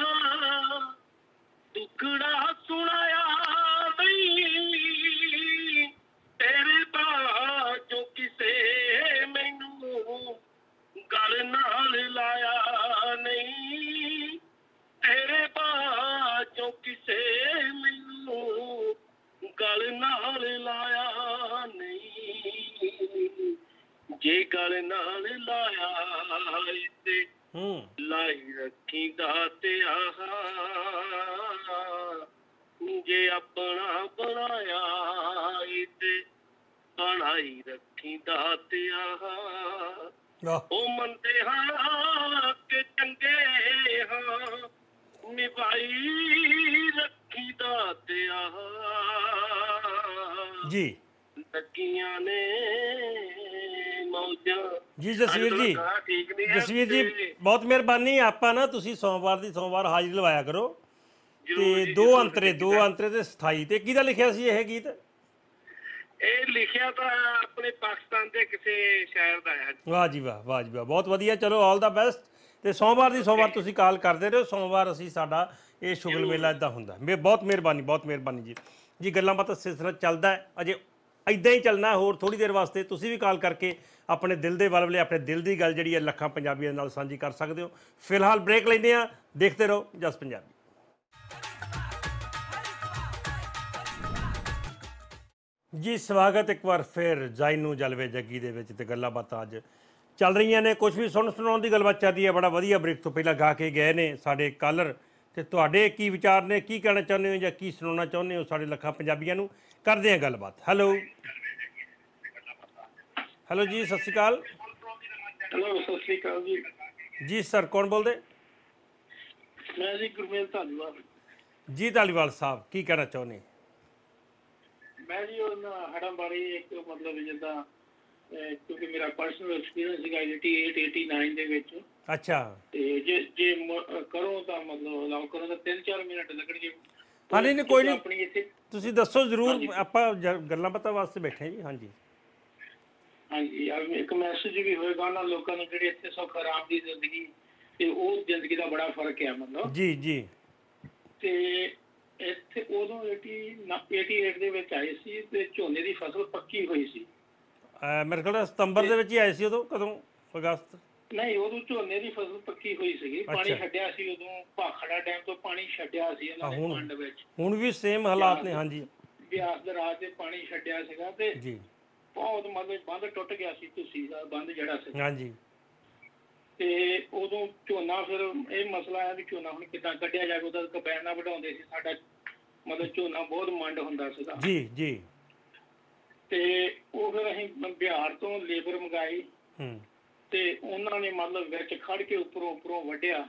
ਦੁੱਖੜਾ ਸੁਣਾਇਆ ਨਹੀਂ ਤੇਰੇ ਬਾਝੋਂ ਕਿਸੇ ਮੈਨੂੰ ਗੱਲ ਨਾਲ ਲਾਇਆ ਨਹੀਂ ਤੇਰੇ ਬਾਝੋਂ ਕਿਸੇ ਮੈਨੂੰ ਗੱਲ ਨਾਲ ਲਾਇਆ ਨਹੀਂ ਜੇ ਗੱਲ ਨਾਲ ਲਾਇਆ ਤੇ ਲਾਈ ਰੱਖੀ ਦਾਤਿਆ ਜੇ ਆਪਣਾ ਬਣਾਇਆ ਤੇ ਬਣਾਈ ਰੱਖੀ ਦਾਤਿਆ ਉਹ ਮੰਦੇ ਹਾਂ ਕਿ ਚੰਗੇ ਹਾਂ ਨਿਭਾਈ ਰੱਖੀ ਦਾਤਿਆ ਜੀ ਲੱਗੀਆਂ ਨੇ ਮੌਜਾਂ ਜੀ ਜਸਵੀਰ ਜੀ, ਜਸਵੀਰ ਜੀ ਬਹੁਤ ਮਿਹਰਬਾਨੀ। ਆਪਾਂ ਨਾ ਤੁਸੀਂ ਸੋਮਵਾਰ ਦੀ ਸੋਮਵਾਰ ਹਾਜ਼ਰੀ ਲਵਾਇਆ ਕਰੋ ਤੇ ਦੋ ਅੰਤਰੇ ਤੇ 27 ਤੇ ਕਿਹਦਾ ਲਿਖਿਆ ਸੀ ਇਹ ਗੀਤ? ਇਹ ਲਿਖਿਆ ਤਾਂ ਆਪਣੇ ਪਾਕਿਸਤਾਨ ਦੇ ਕਿਸੇ ਸ਼ਾਇਰ ਦਾ ਹੈ। ਵਾਹ ਜੀ ਵਾਹ, ਵਾਹ ਜੀ ਵਾਹ, ਬਹੁਤ ਵਧੀਆ। ਚਲੋ ਆਲ ਦਾ ਬੈਸਟ। ਤੇ ਸੋਮਵਾਰ ਦੀ ਸੋਮਵਾਰ ਤੁਸੀਂ ਕਾਲ ਕਰਦੇ ਰਹੋ। ਸੋਮਵਾਰ ਅਸੀਂ ਸਾਡਾ ਇਹ ਸ਼ੁਗਲ ਮੇਲਾ ਇੱਦਾਂ ਹੁੰਦਾ। ਬਹੁਤ ਮਿਹਰਬਾਨੀ, ਬਹੁਤ ਮਿਹਰਬਾਨੀ ਜੀ। ਜੀ ਗੱਲਾਂ ਬਾਤਾਂ ਸਿਲਸਿਲਾ ਚੱਲਦਾ ਹੈ, ਅਜੇ ਇੱਦਾਂ ਹੀ ਚੱਲਣਾ ਹੋਰ ਥੋੜ੍ਹੀ ਦੇਰ ਵਾਸਤੇ। ਤੁਸੀਂ ਵੀ ਕਾਲ ਕਰਕੇ ਆਪਣੇ ਦਿਲ ਦੇ ਵਲਵਲੇ, ਆਪਣੇ ਦਿਲ ਦੀ ਗੱਲ ਜਿਹੜੀ ਹੈ ਲੱਖਾਂ ਪੰਜਾਬੀਆਂ ਨਾਲ ਸਾਂਝੀ ਕਰ ਸਕਦੇ ਹੋ। ਫਿਲਹਾਲ ਬ੍ਰੇਕ ਲੈਂਦੇ ਹਾਂ, ਦੇਖਦੇ ਰਹੋ ਜਸ ਪੰਜਾਬੀ। ਜੀ ਸਵਾਗਤ ਇੱਕ ਵਾਰ ਫਿਰ ਜਾਇਨੂ ਜਲਵੇ ਜੱਗੀ ਦੇ ਵਿੱਚ। ਤੇ ਗੱਲਾਂ ਬਾਤਾਂ ਅੱਜ ਚੱਲ ਰਹੀਆਂ ਨੇ, ਕੁਝ ਵੀ ਸੁਣਾਉਣ ਦੀ ਗੱਲਬਾਤ ਚੱਲ ਰਹੀ ਹੈ। ਬੜਾ ਵਧੀਆ ਬ੍ਰੇਕ ਤੋਂ ਪਹਿਲਾਂ ਗਾ ਕੇ ਗਏ ਨੇ ਸਾਡੇ ਕਾਲਰ। ਤੇ ਤੁਹਾਡੇ ਕੀ ਵਿਚਾਰ ਨੇ, ਕੀ ਕਹਿਣਾ ਚਾਹੁੰਦੇ ਹੋ ਜਾਂ ਕੀ ਸੁਣਾਉਣਾ ਚਾਹੁੰਦੇ ਹੋ ਸਾਡੇ ਲੱਖਾਂ ਪੰਜਾਬੀਆਂ ਨੂੰ? ਕਰਦੇ ਹਾਂ ਗੱਲਬਾਤ। ਹੈਲੋ ਹੈਲੋ ਜੀ, ਸਤਿ ਸ਼੍ਰੀ ਅਕਾਲ। ਹੈਲੋ ਸਤਿ ਸ਼੍ਰੀ ਅਕਾਲ ਜੀ। ਜੀ ਸਰ, ਕੌਣ ਬੋਲਦੇ? ਮੈਂ ਜੀ ਗੁਰਮੇਲ ਧਾਲੀਵਾਲ। ਜੀ ਧਾਲੀਵਾਲ ਸਾਹਿਬ, ਕੀ ਕਹਿਣਾ ਚਾਹੁੰਦੇ? ਮੈਂ ਜੀ ਉਹਨਾਂ ਹੜਾਂ ਬਾਰੇ ਇੱਕ ਮਤਲਬ ਜਿੱਦਾਂ ਕਿਉਂਕਿ ਮੇਰਾ ਪਰਸਨਲ ਐਕਸਪੀਰੀਅੰਸ ਸੀਗਾ 88-89 ਦੇ ਵਿੱਚ। ਅੱਛਾ। ਤੇ ਜੇ ਕਰੋ ਤਾਂ ਮਤਲਬ ਅਲਾਉ ਕਰੋ ਤਾਂ 3-4 ਮਿੰਟ ਲੱਗਣਗੇ। ਹਾਂ ਨਹੀਂ ਕੋਈ ਨਹੀਂ, ਤੁਸੀਂ ਦੱਸੋ ਜ਼ਰੂਰ, ਆਪਾਂ ਗੱਲਾਂ ਬਾਤਾਂ ਵਾਸਤੇ ਬੈਠੇ ਜੀ। ਹਾਂਜੀ ਹਾਂਜੀ, ਇੱਕ ਮੈਸੇਜ ਵੀ ਹੋਏਗਾ ਉਹਨਾਂ ਲੋਕਾਂ ਨੂੰ ਜਿਹੜੇ ਇੱਥੇ ਸੁੱਖ ਆਰਾਮ ਦੀ ਜ਼ਿੰਦਗੀ ਤੇ ਉਹ ਜ਼ਿੰਦਗੀ ਦਾ ਬੜਾ ਫਰਕ ਹੈ ਮਤਲਬ। ਜੀ ਜੀ। ਤੇ ਇੱਥੇ ਉਦੋਂ 88 ਦੇ ਵਿੱਚ ਆਏ ਸੀ ਤੇ ਝੋਨੇ ਦੀ ਫਸਲ ਪੱਕੀ ਹੋਈ ਸੀ। ਮੇਰੇ ਖਿਆਲ ਸਤੰਬਰ ਦੇ ਵਿੱਚ ਹੀ ਆਏ ਸੀ। ਉਦੋਂ ਕਦੋਂ? ਅਗਸਤ? ਨਹੀਂ, ਉਦੋਂ ਝੋਨੇ ਦੀ ਫਸਲ ਪੱਕੀ ਹੋਈ ਸੀਗੀ। ਪਾਣੀ ਛੱਡਿਆ ਸੀ ਉਦੋਂ, ਭਾਖੜਾ ਡੈਮ ਤੋਂ ਪਾਣੀ ਛੱਡਿਆ ਸੀ ਉਹਨਾਂ ਨੇ ਪਿੰਡ ਵਿੱਚ। ਹੁਣ ਵੀ ਸੇਮ ਹਾਲਾਤ ਨੇ। ਹਾਂਜੀ, ਬਿਆਸ ਦਰਾਜ ਤੇ ਪਾਣੀ ਛੱਡਿਆ ਸੀਗਾ ਤੇ ਜੀ ਬਹੁਤ ਮਤਲਬ ਬੰਦ ਟੁੱਟ ਗਿਆ ਸੀ, ਤੁਸੀਂ ਦਾ ਬੰਦ ਜਿਹੜਾ ਸੀ। ਹਾਂਜੀ। ਤੇ ਉਦੋਂ ਝੋਨਾ ਫਿਰ ਇਹ ਮਸਲਾ ਹੈ ਵੀ ਝੋਨਾ ਹੁਣ ਕਿੱਦਾਂ ਕੱਢਿਆ ਜਾਵੇ। ਉਹਦਾ ਕਬੈਨਾ ਵਢਾਉਂਦੇ ਸੀ। ਸਾਡਾ ਮਤਲਬ ਝੋਨਾ ਬਹੁਤ ਮੰਡ ਹੁੰਦਾ ਸੀਗਾ। ਜੀ ਜੀ। ਤੇ ਉਹ ਫਿਰ ਅਸੀਂ ਬਿਹਾਰ ਤੋਂ ਲੇਬਰ ਮੰਗਾਈ ਤੇ ਉਹਨਾਂ ਨੇ ਮਤਲਬ ਵਿੱਚ ਖੜ ਕੇ ਉੱਪਰੋਂ ਵੱਢਿਆ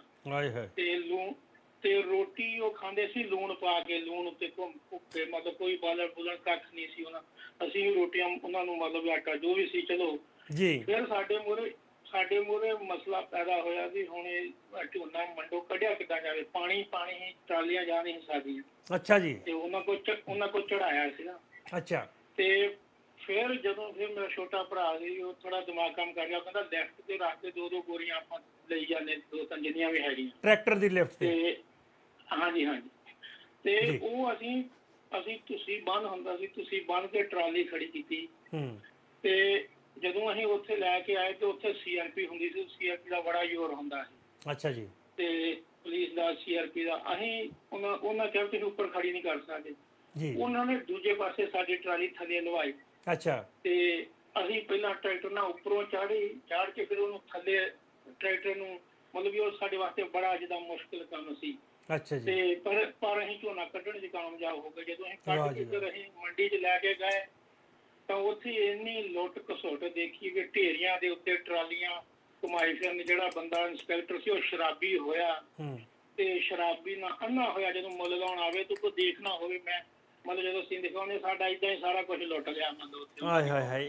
ਤੇ ਰੋਟੀ ਉਹ ਖਾਂਦੇ ਸੀ ਲੂਣ ਪਾ ਕੇ। ਲੂਣ ਉੱਤੇ ਭੁੱਖੇ ਮਤਲਬ ਕੋਈ ਬਾਲਣ ਬੁਲਣ ਕੱਖ ਨਹੀਂ ਸੀ ਉਹਨਾਂ। ਅਸੀਂ ਰੋਟੀਆਂ ਉਹਨਾਂ ਨੂੰ ਮਤਲਬ ਆਟਾ ਜੋ ਵੀ ਸੀ ਚਲੋ ਜੀ। ਫਿਰ ਸਾਡੇ ਮੂਹਰੇ ਮਸਲਾ ਪੈਦਾ ਹੋਇਆ ਵੀ ਹੁਣ ਇਹ ਝੋਨਾ ਮੰਡੋ ਕੱਢਿਆ ਕਿੱਦਾਂ ਜਾਵੇ। ਪਾਣੀ ਟਰਾਲੀਆਂ ਜਾ ਨਹੀਂ ਸਕਦੀਆਂ। ਅੱਛਾ ਜੀ। ਤੇ ਉਹਨਾਂ ਕੋਲ ਚੜਾਇਆ ਸੀਗਾ। ਅੱਛਾ। ਤੇ ਫਿਰ ਜਦੋਂ ਮੇਰਾ ਛੋਟਾ ਭਰਾ ਸੀ, ਉਹ ਥੋੜਾ ਦਿਮਾਗ ਕੰਮ ਕਰ ਰਿਹਾ। ਉਹ ਕਹਿੰਦਾ ਲਿਫਟ ਤੇ ਰੱਖ ਕੇ 2-2 ਬੋਰੀਆਂ ਆਪਾਂ ਲਈ ਜਾਂਦੇ, 2-3 ਜਿੰਨੀਆਂ ਵੀ ਹੈਗੀਆਂ ਟਰੈਕਟਰ ਦੀ ਲਿਫਟ ਤੇ। ਹਾਂਜੀ ਹਾਂਜੀ। ਤੇ ਉਹ ਅਸੀਂ ਤੁਸੀਂ ਬੰਨ ਹੁੰਦਾ ਸੀ, ਤੁਸੀਂ ਬੰਨ ਕੇ ਟਰਾਲੀ ਖੜੀ ਕੀਤੀ। ਤੇ ਜਦੋਂ ਅਸੀਂ ਉੱਥੇ ਲੈ ਕੇ ਆਏ ਤੇ ਉੱਥੇ CRP ਹੁੰਦੀ ਸੀ। CRP ਦਾ ਬੜਾ ਜ਼ੋਰ ਹੁੰਦਾ ਸੀ। ਅੱਛਾ ਜੀ। ਤੇ ਪੁਲਿਸ ਦਾ CRP ਦਾ ਅਸੀਂ ਉਹਨਾਂ ਕਿਹਾ ਤੁਸੀਂ ਉੱਪਰ ਖੜੀ ਨਹੀਂ ਕਰ ਸਕਦੇ ਜੀ। ਉਹਨਾਂ ਨੇ ਦੂਜੇ ਪਾਸੇ ਸਾਡੀ ਟਰਾਲੀ ਥੱਲੇ ਲਵਾਈ। ਅੱਛਾ। ਤੇ ਅਸੀਂ ਪਹਿਲਾਂ ਟਰੈਕਟਰ ਨਾਲ ਉੱਪਰੋਂ ਚਾੜ ਕੇ ਫਿਰ ਉਹਨੂੰ ਥੱਲੇ ਟਰੈਕਟਰ ਨੂੰ ਮਤਲਬ ਵੀ ਉਹ ਸਾਡੇ ਵਾਸਤੇ ਬੜਾ ਜਿੱਦਾਂ ਮੁਸ਼ਕਿਲ ਕੰਮ ਸੀ। ਅੱਛਾ ਜੀ। ਤੇ ਪਰ ਅਸੀਂ ਝੋਨਾ ਕੱਢਣ 'ਚ ਕਾਮਯਾਬ ਹੋ ਗਏ। ਜਦੋਂ ਅਸੀਂ ਕੱਢ ਕੇ ਫਿਰ ਅਸੀਂ ਮੰਡੀ 'ਚ ਲੈ ਕੇ ਗਏ ਤਾਂ ਉੱਥੇ ਇੰਨੀ ਲੁੱਟ ਘਸੁੱਟ ਦੇਖੀ ਕਿ ਢੇਰੀਆਂ ਦੇ ਉੱਤੇ ਟਰਾਲੀਆਂ ਘੁਮਾਈ ਫਿਰਨ। ਜਿਹੜਾ ਬੰਦਾ ਇੰਸਪੈਕਟਰ ਸੀ ਉਹ ਸ਼ਰਾਬੀ ਹੋਇਆ ਤੇ ਸ਼ਰਾਬੀ ਨਾਲ ਅੰਨਾ ਹੋਇਆ। ਜਦੋਂ ਮੁੱਲ ਲਾਉਣ ਆਵੇ ਤਾਂ ਕੋਈ ਦੇਖ ਨਾ ਹੋਵੇ। ਮੈਂ ਮਤਲਬ ਜਦੋਂ ਅਸੀਂ ਦਿਖਾਉਂਦੇ ਸਾਡਾ ਏਦਾਂ ਹੀ ਸਾਰਾ ਕੁਝ ਲੁੱਟ ਲਿਆ ਮਤਲਬ ਉੱਥੇ। ਹਾਏ ਹਾਏ ਹਾਏ,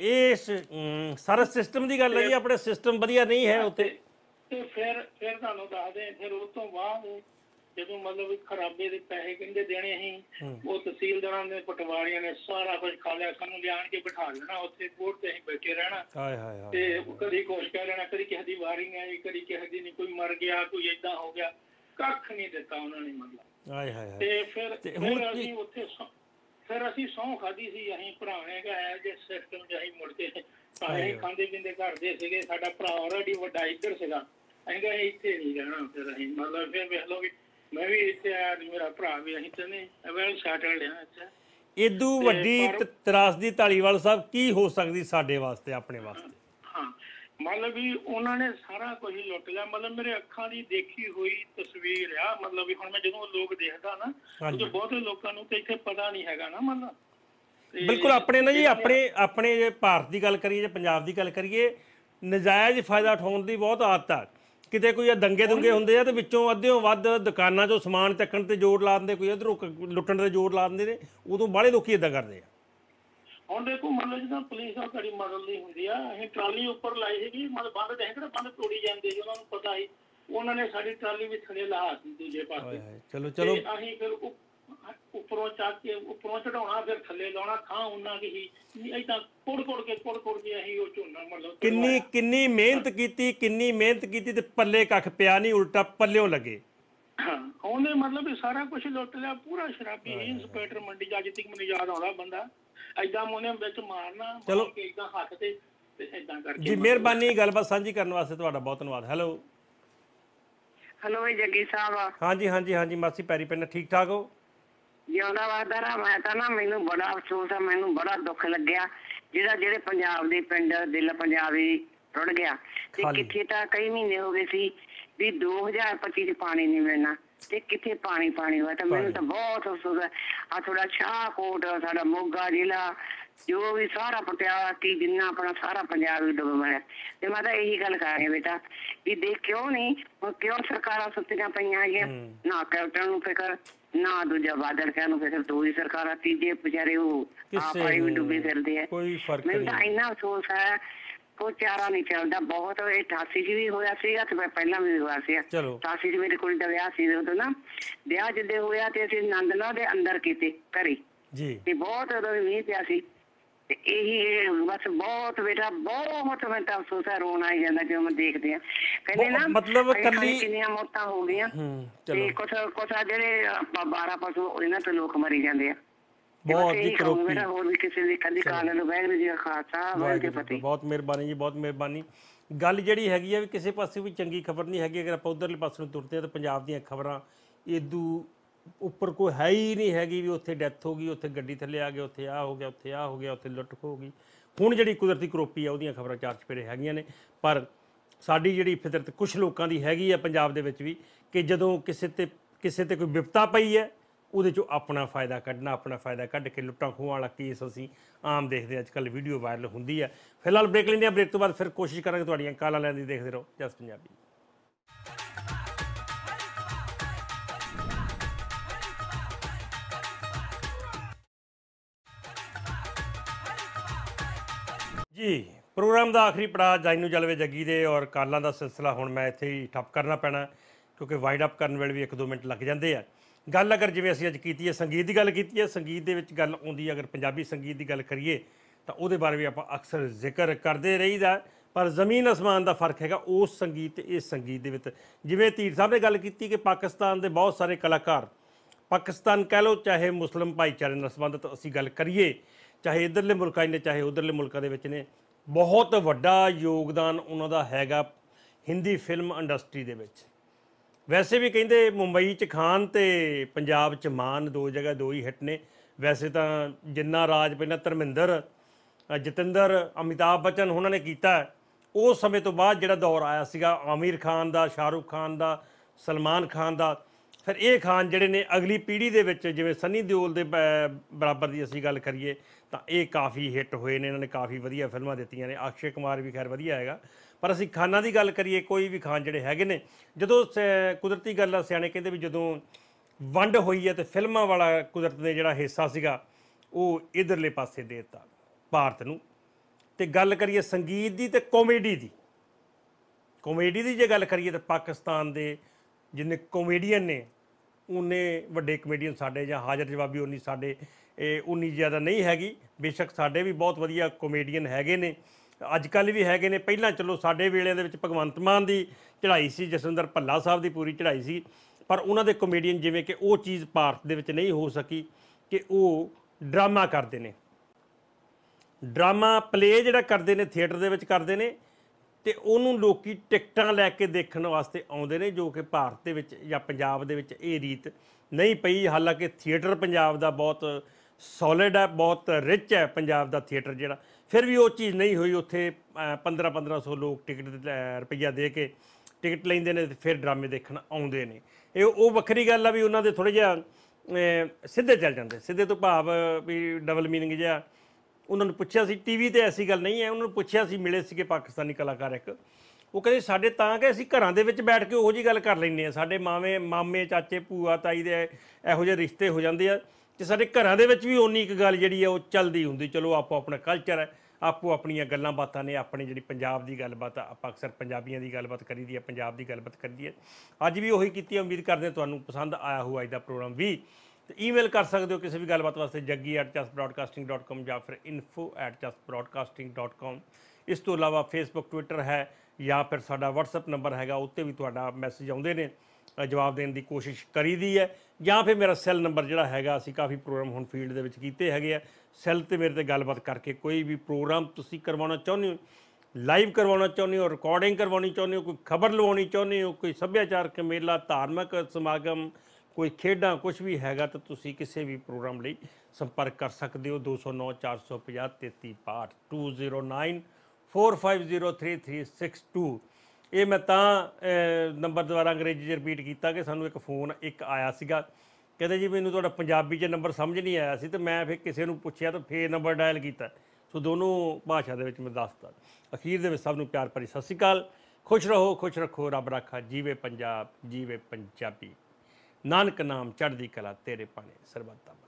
ਇਹ ਸਾਰਾ ਸਿਸਟਮ ਦੀ ਗੱਲ ਹੈ ਜੀ। ਆਪਣੇ ਸਿਸਟਮ ਵਧੀਆ ਨਹੀਂ ਹੈ ਉੱਥੇ। ਤੇ ਫਿਰ ਤੁਹਾਨੂੰ ਦੱਸਦੇ ਫਿਰ ਉਸ ਤੋਂ ਬਾਅਦ ਜਦੋਂ ਮਤਲਬ ਖਰਾਬੇ ਦੇ ਪੈਸੇ ਕਹਿੰਦੇ ਦੇਣੇ ਸੀ, ਉਹ ਤਹਿਸੀਲਦਾਰਾਂ ਦੇ ਪਟਵਾਰੀਆਂ ਨੇ ਸਾਰਾ ਕੁਝ ਖਾ ਲਿਆ। ਸਾਨੂੰ ਲਿਆਣ ਕੇ ਬਿਠਾ ਲੈਣਾ ਉੱਥੇ ਕੋਰਟ ਤੇ ਅਸੀਂ ਬੈਠੇ ਰਹਿਣਾ। ਹਾਏ ਹਾਏ ਹਾਏ। ਤੇ ਕਦੀ ਕੁਛ ਕਹਿ ਲੈਣਾ, ਕਦੀ ਕਿਸੇ ਦੀ ਵਾਰੀ ਨਹੀਂ ਆਈ, ਕਦੀ ਕਿਸੇ ਦੀ ਨਹੀਂ, ਕੋਈ ਮਰ ਗਿਆ, ਕੋਈ ਏਦਾਂ ਹੋ ਗਿਆ, ਕੱਖ ਨਹੀਂ ਦਿੱਤਾ ਉਹਨਾਂ ਨੇ ਮਤਲਬ। ਹਾਏ ਹਾਏ ਹਾਏ। ਤੇ ਫਿਰ ਅਸੀਂ ਉੱਥੇ ਫਿਰ ਅਸੀਂ ਸਹੁੰ ਖਾਧੀ ਸੀ। ਅਸੀਂ ਭਰਾ ਨੇ ਕਿਹਾ ਜੇ ਸਿਸਟਮ 'ਚ ਅਸੀਂ ਮੁੜ ਕੇ ਅਸੀਂ ਖਾਂਦੇ ਪੀਂਦੇ ਘਰ ਦੇ ਸੀਗੇ। ਸਾਡਾ ਭਰਾ ਆਲਰੇਡੀ ਵੱਡਾ ਇੱਧਰ ਸੀਗਾ। ਅਸੀਂ ਕਿਹਾ ਇੱਥੇ ਨਹੀਂ ਰਹਿਣਾ। ਫਿਰ ਅਸੀਂ ਮਤਲਬ ਫਿਰ ਵੇਖ ਲਓ ਵੀ ਮੈਂ ਵੀ ਇੱਥੇ ਆਇਆ, ਮੇਰਾ ਭਰਾ ਵੀ, ਅਸੀਂ ਤੇ ਨਹੀਂ ਵੈਲ ਸੈਟਲਡ ਆ ਇੱਥੇ। ਇਦੂ ਵੱਡੀ ਤਰਾਸਦੀ ਧਾਲੀਵਾਲ ਸਾਹਿਬ ਕੀ ਹੋ ਸਕਦੀ ਸਾਡੇ ਵਾਸਤੇ, ਆਪਣੇ ਵਾਸਤੇ? ਹਾਂ ਮਤਲਬ ਵੀ ਉਹਨਾਂ ਨੇ ਸਾਰਾ ਕੁਝ ਲੁੱਟ ਲਿਆ। ਮਤਲਬ ਮੇਰੇ ਅੱਖਾਂ ਦੀ ਦੇਖੀ ਹੋਈ ਤਸਵੀਰ ਆ। ਮਤਲਬ ਵੀ ਹੁਣ ਮੈਂ ਜਦੋਂ ਲੋਕ ਦੇਖਦਾ ਨਾ ਉਦੋਂ ਬਹੁਤੇ ਲੋਕਾਂ ਨੂੰ ਤੇ ਇੱਥੇ ਪਤਾ ਨਹੀਂ ਹੈਗਾ ਨਾ ਮਤਲਬ। ਬਿਲਕੁਲ। ਆਪਣੇ ਨਾ ਜੀ ਆਪਣੇ ਜੇ ਭਾਰਤ ਦੀ ਗੱਲ ਕਰੀਏ, ਜੇ ਪੰਜਾਬ ਦੀ ਗੱਲ ਕਰੀਏ, ਨਜਾਇਜ਼ ਫਾਇਦਾ ਉਠਾਉਣ ਦੀ ਬਹੁਤ ਆਦਤ ਆ। ਕਿਤੇ ਕੋਈ ਦੰਗੇ ਦੁੰਗੇ ਹੁੰਦੇ ਆ ਤੇ ਵਿੱਚੋਂ ਅੱਧਿਓਂ ਵੱਧ ਦੁਕਾਨਾਂ 'ਚੋਂ ਸਮਾਨ ਚੱਕਣ ਤੇ ਜ਼ੋਰ ਲਾ ਦਿੰਦੇ, ਕੋਈ ਇੱਧਰੋਂ ਲੁੱਟਣ ਤੇ ਜ਼ੋਰ ਲਾ ਦਿੰਦੇ ਨੇ। ਉਦੋਂ ਬਾਹਲੇ ਲੋਕੀ ਇੱਦਾਂ ਕਰਦੇ ਆ। ਹੁਣ ਦੇਖੋ ਮਤਲਬ ਜਿੱਦਾਂ ਪੁਲਿਸ ਆ ਘੜੀ ਮਦਦ ਦੀ ਹੁੰਦੀ ਆ। ਅਸੀਂ ਟਰਾਲੀ ਉੱਪਰ ਲਾਈ ਸੀਗੀ, ਮਤਲਬ ਬੰਦ ਤੇ ਕਿਹੜਾ ਬੰਦ ਤੋੜੀ ਜਾਂਦੇ ਜੀ, ਉਹਨਾਂ ਨੂੰ ਪਤਾ ਸੀ। ਉਹਨਾਂ ਨੇ ਸਾਡੀ ਟਰਾਲੀ ਵੀ ਥੱਲੇ ਲਾ ਦਿੱਤੀ ਦੂਜੇ ਪਾਸੇ। ਚਲੋ ਅਸੀਂ ਫਿਰ ਉੱਪਰੋਂ ਚੱਕ ਕੇ ਉੱਪਰੋਂ ਚੜਾਉਣਾ, ਫਿਰ ਥੱਲੇ ਲਾਉਣਾ। ਥਾਂ ਉਹਨਾਂ ਦੀ ਹੀ ਏਦਾਂ ਕੁੜ ਕੁੜ ਕੇ ਅਸੀਂ ਉਹ ਝੋਨਾ ਮਤਲਬ ਕਿੰਨੀ ਮਿਹਨਤ ਕੀਤੀ ਤੇ ਪੱਲੇ ਕੱਖ ਪਿਆ ਨਹੀਂ, ਉਲਟਾ ਪੱਲਿਓਂ ਲੱਗੇ। ਹਾਂ ਉਹਨੇ ਮਤਲਬ ਵੀ ਸਾਰਾ ਕੁਝ ਲੁੱਟ ਲਿਆ। ਪੂਰਾ ਸ਼ਰਾਬੀ ਇੰਸਪੈਕਟਰ ਮੰਡੀ ਚ ਅੱਜ ਤੱਕ ਮੈਨੂੰ ਯਾਦ ਆਉਂਦਾ ਬੰਦਾ ਏਦਾਂ ਮੋਨੇ ਵਿੱਚ ਮਾਰਨਾ ਕੇ ਏਦਾਂ ਹੱਥ ਤੇ ਏਦਾਂ ਕਰਕੇ ਜੀ। ਮਿਹਰਬਾਨੀ ਗੱਲਬਾਤ ਸਾਂਝੀ ਕਰਨ ਵਾਸਤੇ ਤੁਹਾਡਾ ਬਹੁਤ ਧੰਨਵਾਦ। ਹੈਲੋ ਜੱਗੀ ਸਾਹਿਬ। ਹਾਂਜੀ ਮਾਸੀ ਪੈਰੀ ਪੈਣਾ, ਠੀਕ ਠਾਕ ਹੋ? ਜਿਉਂਦਾ ਵਾਦਾ। ਮੈਂ ਤਾਂ ਨਾ ਮੈਨੂੰ ਬੜਾ ਅਫਸੋਸ ਆ, ਮੈਨੂੰ ਬੜਾ ਦੁੱਖ ਲੱਗਿਆ ਜਿਹੜੇ ਪੰਜਾਬ ਦੇ ਪਿੰਡ ਦਿਲ ਪੰਜਾਬੀ ਰੁੜ ਗਿਆ। ਤੇ ਕਿੱਥੇ ਤਾਂ ਕਈ ਮਹੀਨੇ ਹੋ ਗਏ ਸੀ ਵੀ 2025 ਚ ਪਾਣੀ ਨਹੀਂ ਮਿਲਣਾ ਤੇ ਕਿੱਥੇ ਪਾਣੀ ਹੋਇਆ। ਤਾਂ ਮੈਨੂੰ ਤਾਂ ਬਹੁਤ ਅਫਸੋਸ ਹੈ। ਆ ਥੋੜਾ ਸ਼ਾਹਕੋਟ, ਸਾਡਾ ਮੋਗਾ ਜ਼ਿਲ੍ਹਾ, ਜੋ ਵੀ ਸਾਰਾ ਪਟਿਆਲਾ ਕੀ ਜਿੰਨਾ ਆਪਣਾ ਸਾਰਾ ਪੰਜਾਬ ਹੀ ਡੁੱਬ ਗਿਆ। ਤੇ ਮੈਂ ਤਾਂ ਇਹੀ ਗੱਲ ਕਰ ਰਹੀ ਬੇਟਾ ਵੀ ਦੇਖ ਕਿਉਂ ਨਹੀਂ, ਕਿਉਂ ਸਰਕਾਰਾਂ ਸੁੱਤੀਆਂ ਪਈਆਂ ਹੈਗੀਆਂ। ਨਾ ਕੈਪਟਨ ਨੂੰ ਫਿਕਰ, ਨਾ ਦੂਜਾ ਬਾਦਲ ਕਹਿਣ ਨੂੰ ਫਿਕਰ। ਦੋ ਹੀ ਸਰਕਾਰਾਂ, ਤੀਜੇ ਵਿਚਾਰੇ ਉਹ ਆਪ ਵੀ ਡੁੱਬੇ ਫਿਰਦੇ ਆ। ਮੈਨੂੰ ਤਾਂ ਇੰਨਾ ਅਫਸੋਸ ਹੈ, ਕੋਈ ਚਾਰਾ ਨਹੀਂ ਚੱਲਦਾ। ਬਹੁਤ 88 ਚ ਵੀ ਹੋਇਆ ਸੀਗਾ ਤੇ ਪਹਿਲਾਂ ਵੀ ਹੋਇਆ ਸੀਗਾ। 88 ਚ ਮੇਰੇ ਕੁੜੀ ਦਾ ਵਿਆਹ ਸੀ। ਉਦੋਂ ਨਾ ਵਿਆਹ ਜਿੱਦੇ ਹੋਇਆ ਤੇ ਅਸੀਂ ਨੰਦਲਾ ਦੇ ਅੰਦਰ ਕੀਤੇ ਘਰੇ ਤੇ ਬਹੁਤ ਉਦੋਂ ਮੀਂਹ ਪਿਆ ਸੀ। ਤੇ ਇਹੀ ਬਸ ਬਹੁਤ ਬੇਟਾ ਬਹੁਤ ਮੈਂ ਤਾਂ ਅਫਸੋਸ ਹੈ, ਰੋਣ ਆਈ ਜਾਂਦਾ ਜਦੋਂ ਮੈਂ ਦੇਖਦੇ ਆ। ਕਹਿੰਦੇ ਨਾ ਮਤਲਬ ਕਿੰਨੀਆਂ ਮੌਤਾਂ ਹੋ ਗਈਆਂ ਤੇ ਕੁਛ ਜਿਹੜੇ 12 ਪਸ਼ੂ ਇਹਨਾਂ ਤੋਂ ਲੋਕ ਮਰੀ ਜਾਂਦੇ ਆ। ਬਹੁਤ ਮਿਹਰਬਾਨੀ ਜੀ, ਬਹੁਤ ਮਿਹਰਬਾਨੀ। ਗੱਲ ਜਿਹੜੀ ਹੈਗੀ ਆ ਵੀ ਕਿਸੇ ਪਾਸੇ ਵੀ ਚੰਗੀ ਖਬਰ ਨਹੀਂ ਹੈਗੀ। ਅਗਰ ਆਪਾਂ ਉਧਰਲੇ ਪਾਸੇ ਨੂੰ ਤੁਰਦੇ ਆ ਤਾਂ ਪੰਜਾਬ ਦੀਆਂ ਖਬਰਾਂ ਇਦੂ ਉੱਪਰ ਕੋਈ ਹੈ ਹੀ ਨਹੀਂ ਹੈਗੀ ਵੀ ਉੱਥੇ ਡੈਥ ਹੋ ਗਈ, ਉੱਥੇ ਗੱਡੀ ਥੱਲੇ ਆ ਗਏ, ਉੱਥੇ ਆਹ ਹੋ ਗਿਆ, ਉੱਥੇ ਆਹ ਹੋ ਗਿਆ, ਉੱਥੇ ਲੁੱਟ ਹੋ ਗਈ। ਹੁਣ ਜਿਹੜੀ ਕੁਦਰਤੀ ਕਰੋਪੀ ਆ ਉਹਦੀਆਂ ਖਬਰਾਂ ਚਾਰ ਚਪੇਰੇ ਹੈਗੀਆਂ ਨੇ। ਪਰ ਸਾਡੀ ਜਿਹੜੀ ਫਿਤਰਤ ਕੁਛ ਲੋਕਾਂ ਦੀ ਹੈਗੀ ਆ ਪੰਜਾਬ ਦੇ ਵਿੱਚ ਵੀ ਕਿ ਜਦੋਂ ਕਿਸੇ ਤੇ ਕੋਈ ਵਿਪਤਾ ਪਈ ਹੈ ਉਹਦੇ 'ਚੋਂ ਆਪਣਾ ਫਾਇਦਾ ਕੱਢਣਾ, ਆਪਣਾ ਫਾਇਦਾ ਕੱਢ ਕੇ ਲੁੱਟਾਂ ਖੋਹਾਂ ਵਾਲਾ ਕੇਸ ਅਸੀਂ ਆਮ ਦੇਖਦੇ ਅੱਜ ਕੱਲ੍ਹ, ਵੀਡੀਓ ਵਾਇਰਲ ਹੁੰਦੀ ਹੈ। ਫਿਲਹਾਲ ਬ੍ਰੇਕ ਲੈਂਦੇ ਹਾਂ, ਬ੍ਰੇਕ ਤੋਂ ਬਾਅਦ ਫਿਰ ਕੋਸ਼ਿਸ਼ ਕਰਾਂਗੇ ਤੁਹਾਡੀਆਂ ਕਾਲਾਂ ਲੈਣ ਦੀ। ਦੇਖਦੇ ਰਹੋ ਜਸ ਪੰਜਾਬੀ। ਜੀ ਪ੍ਰੋਗਰਾਮ ਦਾ ਆਖਰੀ ਪੜਾਅ ਜਾਇਨੂ ਜਲਵੇ ਜੱਗੀ ਦੇ ਔਰ ਕਾਲਾਂ ਦਾ ਸਿਲਸਿਲਾ ਹੁਣ ਮੈਂ ਇੱਥੇ ਹੀ ਠੱਪ ਕਰਨਾ ਪੈਣਾ ਕਿਉਂਕਿ ਵਾਈਡ ਅਪ ਕਰਨ ਵੇਲੇ ਵੀ 1-2 ਮਿੰਟ ਲੱਗ ਜਾਂਦੇ ਆ। ਗੱਲ ਅਗਰ ਜਿਵੇਂ ਅਸੀਂ ਅੱਜ ਕੀਤੀ ਹੈ ਸੰਗੀਤ ਦੀ ਗੱਲ ਕੀਤੀ ਹੈ, ਸੰਗੀਤ ਦੇ ਵਿੱਚ ਗੱਲ ਆਉਂਦੀ ਅਗਰ ਪੰਜਾਬੀ ਸੰਗੀਤ ਦੀ ਗੱਲ ਕਰੀਏ ਤਾਂ ਉਹਦੇ ਬਾਰੇ ਵੀ ਆਪਾਂ ਅਕਸਰ ਜ਼ਿਕਰ ਕਰਦੇ ਰਹੀਦਾ। ਪਰ ਜ਼ਮੀਨ ਅਸਮਾਨ ਦਾ ਫਰਕ ਹੈਗਾ ਉਸ ਸੰਗੀਤ ਤੇ ਇਸ ਸੰਗੀਤ ਦੇ ਵਿੱਚ। ਜਿਵੇਂ ਧੀਰ ਸਾਹਿਬ ਨੇ ਗੱਲ ਕੀਤੀ ਕਿ ਪਾਕਿਸਤਾਨ ਦੇ ਬਹੁਤ ਸਾਰੇ ਕਲਾਕਾਰ, ਪਾਕਿਸਤਾਨ ਕਹਿ ਲਓ ਚਾਹੇ ਮੁਸਲਿਮ ਭਾਈਚਾਰੇ ਨਾਲ ਸੰਬੰਧਿਤ ਅਸੀਂ ਗੱਲ ਕਰੀਏ, ਚਾਹੇ ਇੱਧਰਲੇ ਮੁਲਕਾਂ ਨੇ ਚਾਹੇ ਉੱਧਰਲੇ ਮੁਲਕਾਂ ਦੇ ਵਿੱਚ ਨੇ, ਬਹੁਤ ਵੱਡਾ ਯੋਗਦਾਨ ਉਹਨਾਂ ਦਾ ਹੈਗਾ ਹਿੰਦੀ ਫਿਲਮ ਇੰਡਸਟਰੀ ਦੇ ਵਿੱਚ। ਵੈਸੇ ਵੀ ਕਹਿੰਦੇ ਮੁੰਬਈ 'ਚ ਖਾਨ ਅਤੇ ਪੰਜਾਬ 'ਚ ਮਾਨ, ਦੋ ਜਗ੍ਹਾ ਦੋ ਹੀ ਹਿੱਟ ਨੇ। ਵੈਸੇ ਤਾਂ ਜਿੰਨਾ ਰਾਜ ਪਹਿਲਾਂ ਧਰਮਿੰਦਰ, ਜਤਿੰਦਰ, ਅਮਿਤਾਭ ਬੱਚਨ ਉਹਨਾਂ ਨੇ ਕੀਤਾ, ਉਸ ਸਮੇਂ ਤੋਂ ਬਾਅਦ ਜਿਹੜਾ ਦੌਰ ਆਇਆ ਸੀਗਾ ਆਮਿਰ ਖਾਨ ਦਾ, ਸ਼ਾਹਰੁਖ ਖਾਨ ਦਾ, ਸਲਮਾਨ ਖਾਨ ਦਾ, ਫਿਰ ਇਹ ਖਾਨ ਜਿਹੜੇ ਨੇ ਅਗਲੀ ਪੀੜ੍ਹੀ ਦੇ ਵਿੱਚ, ਜਿਵੇਂ ਸਨੀ ਦਿਓਲ ਦੇ ਬਰਾਬਰ ਦੀ ਅਸੀਂ ਗੱਲ ਕਰੀਏ ਤਾਂ ਇਹ ਕਾਫੀ ਹਿੱਟ ਹੋਏ ਨੇ, ਇਹਨਾਂ ਨੇ ਕਾਫੀ ਵਧੀਆ ਫਿਲਮਾਂ ਦਿੱਤੀਆਂ ਨੇ। ਅਕਸ਼ੇ ਕੁਮਾਰ ਵੀ ਖੈਰ ਵਧੀਆ ਹੈਗਾ, ਪਰ ਅਸੀਂ ਖਾਨਾਂ ਦੀ ਗੱਲ ਕਰੀਏ, ਕੋਈ ਵੀ ਖਾਨ ਜਿਹੜੇ ਹੈਗੇ ਨੇ, ਜਦੋਂ ਕੁਦਰਤੀ ਗੱਲ ਆ, ਸਿਆਣੇ ਕਹਿੰਦੇ ਵੀ ਜਦੋਂ ਵੰਡ ਹੋਈ ਹੈ ਤੇ ਫਿਲਮਾਂ ਵਾਲਾ ਕੁਦਰਤ ਨੇ ਜਿਹੜਾ ਹਿੱਸਾ ਸੀਗਾ ਉਹ ਇਧਰਲੇ ਪਾਸੇ ਦੇ ਦਿੱਤਾ ਭਾਰਤ ਨੂੰ। ਤੇ ਗੱਲ ਕਰੀਏ ਸੰਗੀਤ ਦੀ ਤੇ ਕਾਮੇਡੀ ਦੀ ਜੇ ਗੱਲ ਕਰੀਏ ਤਾਂ ਪਾਕਿਸਤਾਨ ਦੇ ਜਿੰਨੇ ਕਾਮੇਡੀਅਨ ਨੇ ਉਨੇ ਵੱਡੇ ਕਮੇਡੀਅਨ ਸਾਡੇ, ਜਾਂ ਹਾਜ਼ਰ ਜਵਾਬੀ ਉਨੀ ਸਾਡੇ ਉਨੀ ਜ਼ਿਆਦਾ ਨਹੀਂ ਹੈਗੀ। ਬੇਸ਼ੱਕ ਸਾਡੇ ਵੀ ਬਹੁਤ ਵਧੀਆ ਕਾਮੇਡੀਅਨ ਹੈਗੇ ਨੇ, ਅੱਜ ਕੱਲ੍ਹ ਵੀ ਹੈਗੇ ਨੇ। ਪਹਿਲਾਂ ਚਲੋ ਸਾਡੇ ਵੇਲੇ ਦੇ ਵਿੱਚ ਭਗਵੰਤ ਮਾਨ ਦੀ ਚੜ੍ਹਾਈ ਸੀ, ਜਸਵਿੰਦਰ ਭੱਲਾ ਸਾਹਿਬ ਦੀ ਪੂਰੀ ਚੜ੍ਹਾਈ ਸੀ, ਪਰ ਉਹਨਾਂ ਦੇ ਕਾਮੇਡੀਅਨ ਜਿਵੇਂ ਕਿ ਉਹ ਚੀਜ਼ ਭਾਰਤ ਦੇ ਵਿੱਚ ਨਹੀਂ ਹੋ ਸਕੀ ਕਿ ਉਹ ਡਰਾਮਾ ਕਰਦੇ ਨੇ, ਡਰਾਮਾ ਪਲੇ ਜਿਹੜਾ ਕਰਦੇ ਨੇ ਥੀਏਟਰ ਦੇ ਵਿੱਚ ਕਰਦੇ ਨੇ, ਤੇ ਉਹਨੂੰ ਲੋਕੀ ਟਿਕਟਾਂ ਲੈ ਕੇ ਦੇਖਣ ਵਾਸਤੇ ਆਉਂਦੇ ਨੇ, ਜੋ ਕਿ ਭਾਰਤ ਦੇ ਵਿੱਚ ਜਾਂ ਪੰਜਾਬ ਦੇ ਵਿੱਚ ਇਹ ਰੀਤ ਨਹੀਂ ਪਈ। ਹਾਲਾਂਕਿ ਥੀਏਟਰ ਪੰਜਾਬ ਦਾ ਬਹੁਤ ਸੋਲਿਡ ਹੈ, ਬਹੁਤ ਰਿਚ ਹੈ ਪੰਜਾਬ ਦਾ ਥੀਏਟਰ ਜਿਹੜਾ, ਫਿਰ ਵੀ ਉਹ ਚੀਜ਼ ਨਹੀਂ ਹੋਈ। ਉੱਥੇ 1500 ਲੋਕ ਟਿਕਟ ਰੁਪਈਆ ਦੇ ਕੇ ਟਿਕਟ ਲੈਂਦੇ ਨੇ ਤੇ ਫਿਰ ਡਰਾਮੇ ਦੇਖਣ ਆਉਂਦੇ ਨੇ। ਇਹ ਉਹ ਵੱਖਰੀ ਗੱਲ ਆ ਵੀ ਉਹਨਾਂ ਦੇ ਥੋੜ੍ਹੇ ਜਿਹਾ ਸਿੱਧੇ ਚੱਲ ਜਾਂਦੇ, ਸਿੱਧੇ ਤੋਂ ਭਾਵ ਵੀ ਡਬਲ ਮੀਨਿੰਗ ਜਿਹਾ। ਉਹਨਾਂ ਨੂੰ ਪੁੱਛਿਆ ਸੀ, ਟੀ ਵੀ 'ਤੇ ਐਸੀ ਗੱਲ ਨਹੀਂ ਹੈ, ਉਹਨਾਂ ਨੂੰ ਪੁੱਛਿਆ ਸੀ, ਮਿਲੇ ਸੀਗੇ ਪਾਕਿਸਤਾਨੀ ਕਲਾਕਾਰ ਇੱਕ, ਉਹ ਕਹਿੰਦੇ ਸਾਡੇ ਤਾਂ ਕਿ ਅਸੀਂ ਘਰਾਂ ਦੇ ਵਿੱਚ ਬੈਠ ਕੇ ਉਹੋ ਜਿਹੀ ਗੱਲ ਕਰ ਲੈਂਦੇ ਹਾਂ, ਸਾਡੇ ਮਾਮੇ ਚਾਚੇ ਭੂਆ ਤਾਈ ਦੇ ਇਹੋ ਜਿਹੇ ਰਿਸ਼ਤੇ ਹੋ ਜਾਂਦੇ ਆ ਕਿ ਸਾਡੇ ਘਰਾਂ ਦੇ ਵਿੱਚ ਵੀ ਓਨੀ ਇੱਕ ਗੱਲ ਜਿਹੜੀ ਹੈ ਉਹ ਚੱਲਦੀ ਹੁੰਦੀ। ਚਲੋ ਆਪੋ ਆਪਣਾ ਕਲਚਰ ਹੈ, ਆਪੋ ਆਪਣੀਆਂ ਗੱਲਾਂ ਬਾਤਾਂ ਨੇ, ਆਪਣੀ ਜਿਹੜੀ ਪੰਜਾਬ ਦੀ ਗੱਲਬਾਤ ਆਪਾਂ ਅਕਸਰ ਪੰਜਾਬੀਆਂ ਦੀ ਗੱਲਬਾਤ ਕਰੀਦੀ ਹੈ, ਪੰਜਾਬ ਦੀ ਗੱਲਬਾਤ ਕਰੀਦੀ ਹੈ। ਅੱਜ ਵੀ ਉਹੀ ਕੀਤੀ, ਉਮੀਦ ਕਰਦੇ ਤੁਹਾਨੂੰ ਪਸੰਦ ਆਇਆ ਹੋਊ ਅੱਜ ਦਾ ਪ੍ਰੋਗਰਾਮ ਵੀ। ਤੇ ਈਮੇਲ ਕਰ ਸਕਦੇ ਹੋ ਕਿਸੇ ਵੀ ਗੱਲਬਾਤ ਵਾਸਤੇ jaggi@chessbroadcasting.com ਜਾਂ ਫਿਰ info@chessbroadcasting.com। ਇਸ ਤੋਂ ਇਲਾਵਾ ਫੇਸਬੁੱਕ ਟਵਿੱਟਰ ਹੈ, ਜਾਂ ਫਿਰ ਸਾਡਾ WhatsApp ਨੰਬਰ ਹੈਗਾ, ਉੱਤੇ ਵੀ ਤੁਹਾਡਾ ਮੈਸੇਜ ਆਉਂਦੇ ਨੇ, ਜਵਾਬ ਦੇਣ ਦੀ ਕੋਸ਼ਿਸ਼ ਕਰੀਦੀ ਹੈ। ਜਾਂ ਫਿਰ ਮੇਰਾ ਸੈੱਲ ਨੰਬਰ ਜਿਹੜਾ ਹੈਗਾ, ਅਸੀਂ ਕਾਫੀ ਪ੍ਰੋਗਰਾਮ ਹੁਣ ਫੀਲਡ ਦੇ ਵਿੱਚ ਕੀਤੇ ਹੈਗੇ ਆ, ਸੈੱਲ 'ਤੇ ਮੇਰੇ 'ਤੇ ਗੱਲਬਾਤ ਕਰਕੇ ਕੋਈ ਵੀ ਪ੍ਰੋਗਰਾਮ ਤੁਸੀਂ ਕਰਵਾਉਣਾ ਚਾਹੁੰਦੇ ਹੋ, ਲਾਈਵ ਕਰਵਾਉਣਾ ਚਾਹੁੰਦੇ ਹੋ, ਰਿਕਾਰਡਿੰਗ ਕਰਵਾਉਣੀ ਚਾਹੁੰਦੇ ਹੋ, ਕੋਈ ਖਬਰ ਲਵਾਉਣੀ ਚਾਹੁੰਦੇ ਹੋ, ਕੋਈ ਸੱਭਿਆਚਾਰਕ ਮੇਲਾ, ਧਾਰਮਿਕ ਸਮਾਗਮ, ਕੋਈ ਖੇਡਾਂ, ਕੁਛ ਵੀ ਹੈਗਾ, ਤਾਂ ਤੁਸੀਂ ਕਿਸੇ ਵੀ ਪ੍ਰੋਗਰਾਮ ਲਈ ਸੰਪਰਕ ਕਰ ਸਕਦੇ ਹੋ। 209 450 3362 20945033362। ਇਹ ਮੈਂ ਤਾਂ ਨੰਬਰ ਦੁਬਾਰਾ ਅੰਗਰੇਜ਼ੀ 'ਚ ਰਿਪੀਟ ਕੀਤਾ ਕਿ ਸਾਨੂੰ ਇੱਕ ਫੋਨ ਆਇਆ ਸੀਗਾ, ਕਹਿੰਦੇ ਜੀ ਮੈਨੂੰ ਤੁਹਾਡਾ ਪੰਜਾਬੀ 'ਚ ਨੰਬਰ ਸਮਝ ਨਹੀਂ ਆਇਆ ਸੀ, ਅਤੇ ਮੈਂ ਫਿਰ ਕਿਸੇ ਨੂੰ ਪੁੱਛਿਆ ਤਾਂ ਫਿਰ ਨੰਬਰ ਡਾਇਲ ਕੀਤਾ। ਸੋ ਦੋਨੋਂ ਭਾਸ਼ਾ ਦੇ ਵਿੱਚ ਮੈਂ ਦੱਸਤਾ। ਅਖੀਰ ਦੇ ਵਿੱਚ ਸਭ ਨੂੰ ਪਿਆਰ ਭਰੀ ਸਤਿ ਸ਼੍ਰੀ ਅਕਾਲ। ਖੁਸ਼ ਰਹੋ, ਖੁਸ਼ ਰੱਖੋ, ਰੱਬ ਰਾਖਾ। ਜੀਵੇ ਪੰਜਾਬ, ਜੀਵੇ ਪੰਜਾਬੀ। ਨਾਨਕ ਨਾਮ ਚੜ੍ਹਦੀ ਕਲਾ ਤੇਰੇ ਭਾਣੇ ਸਰਬੱਤ ਦਾ।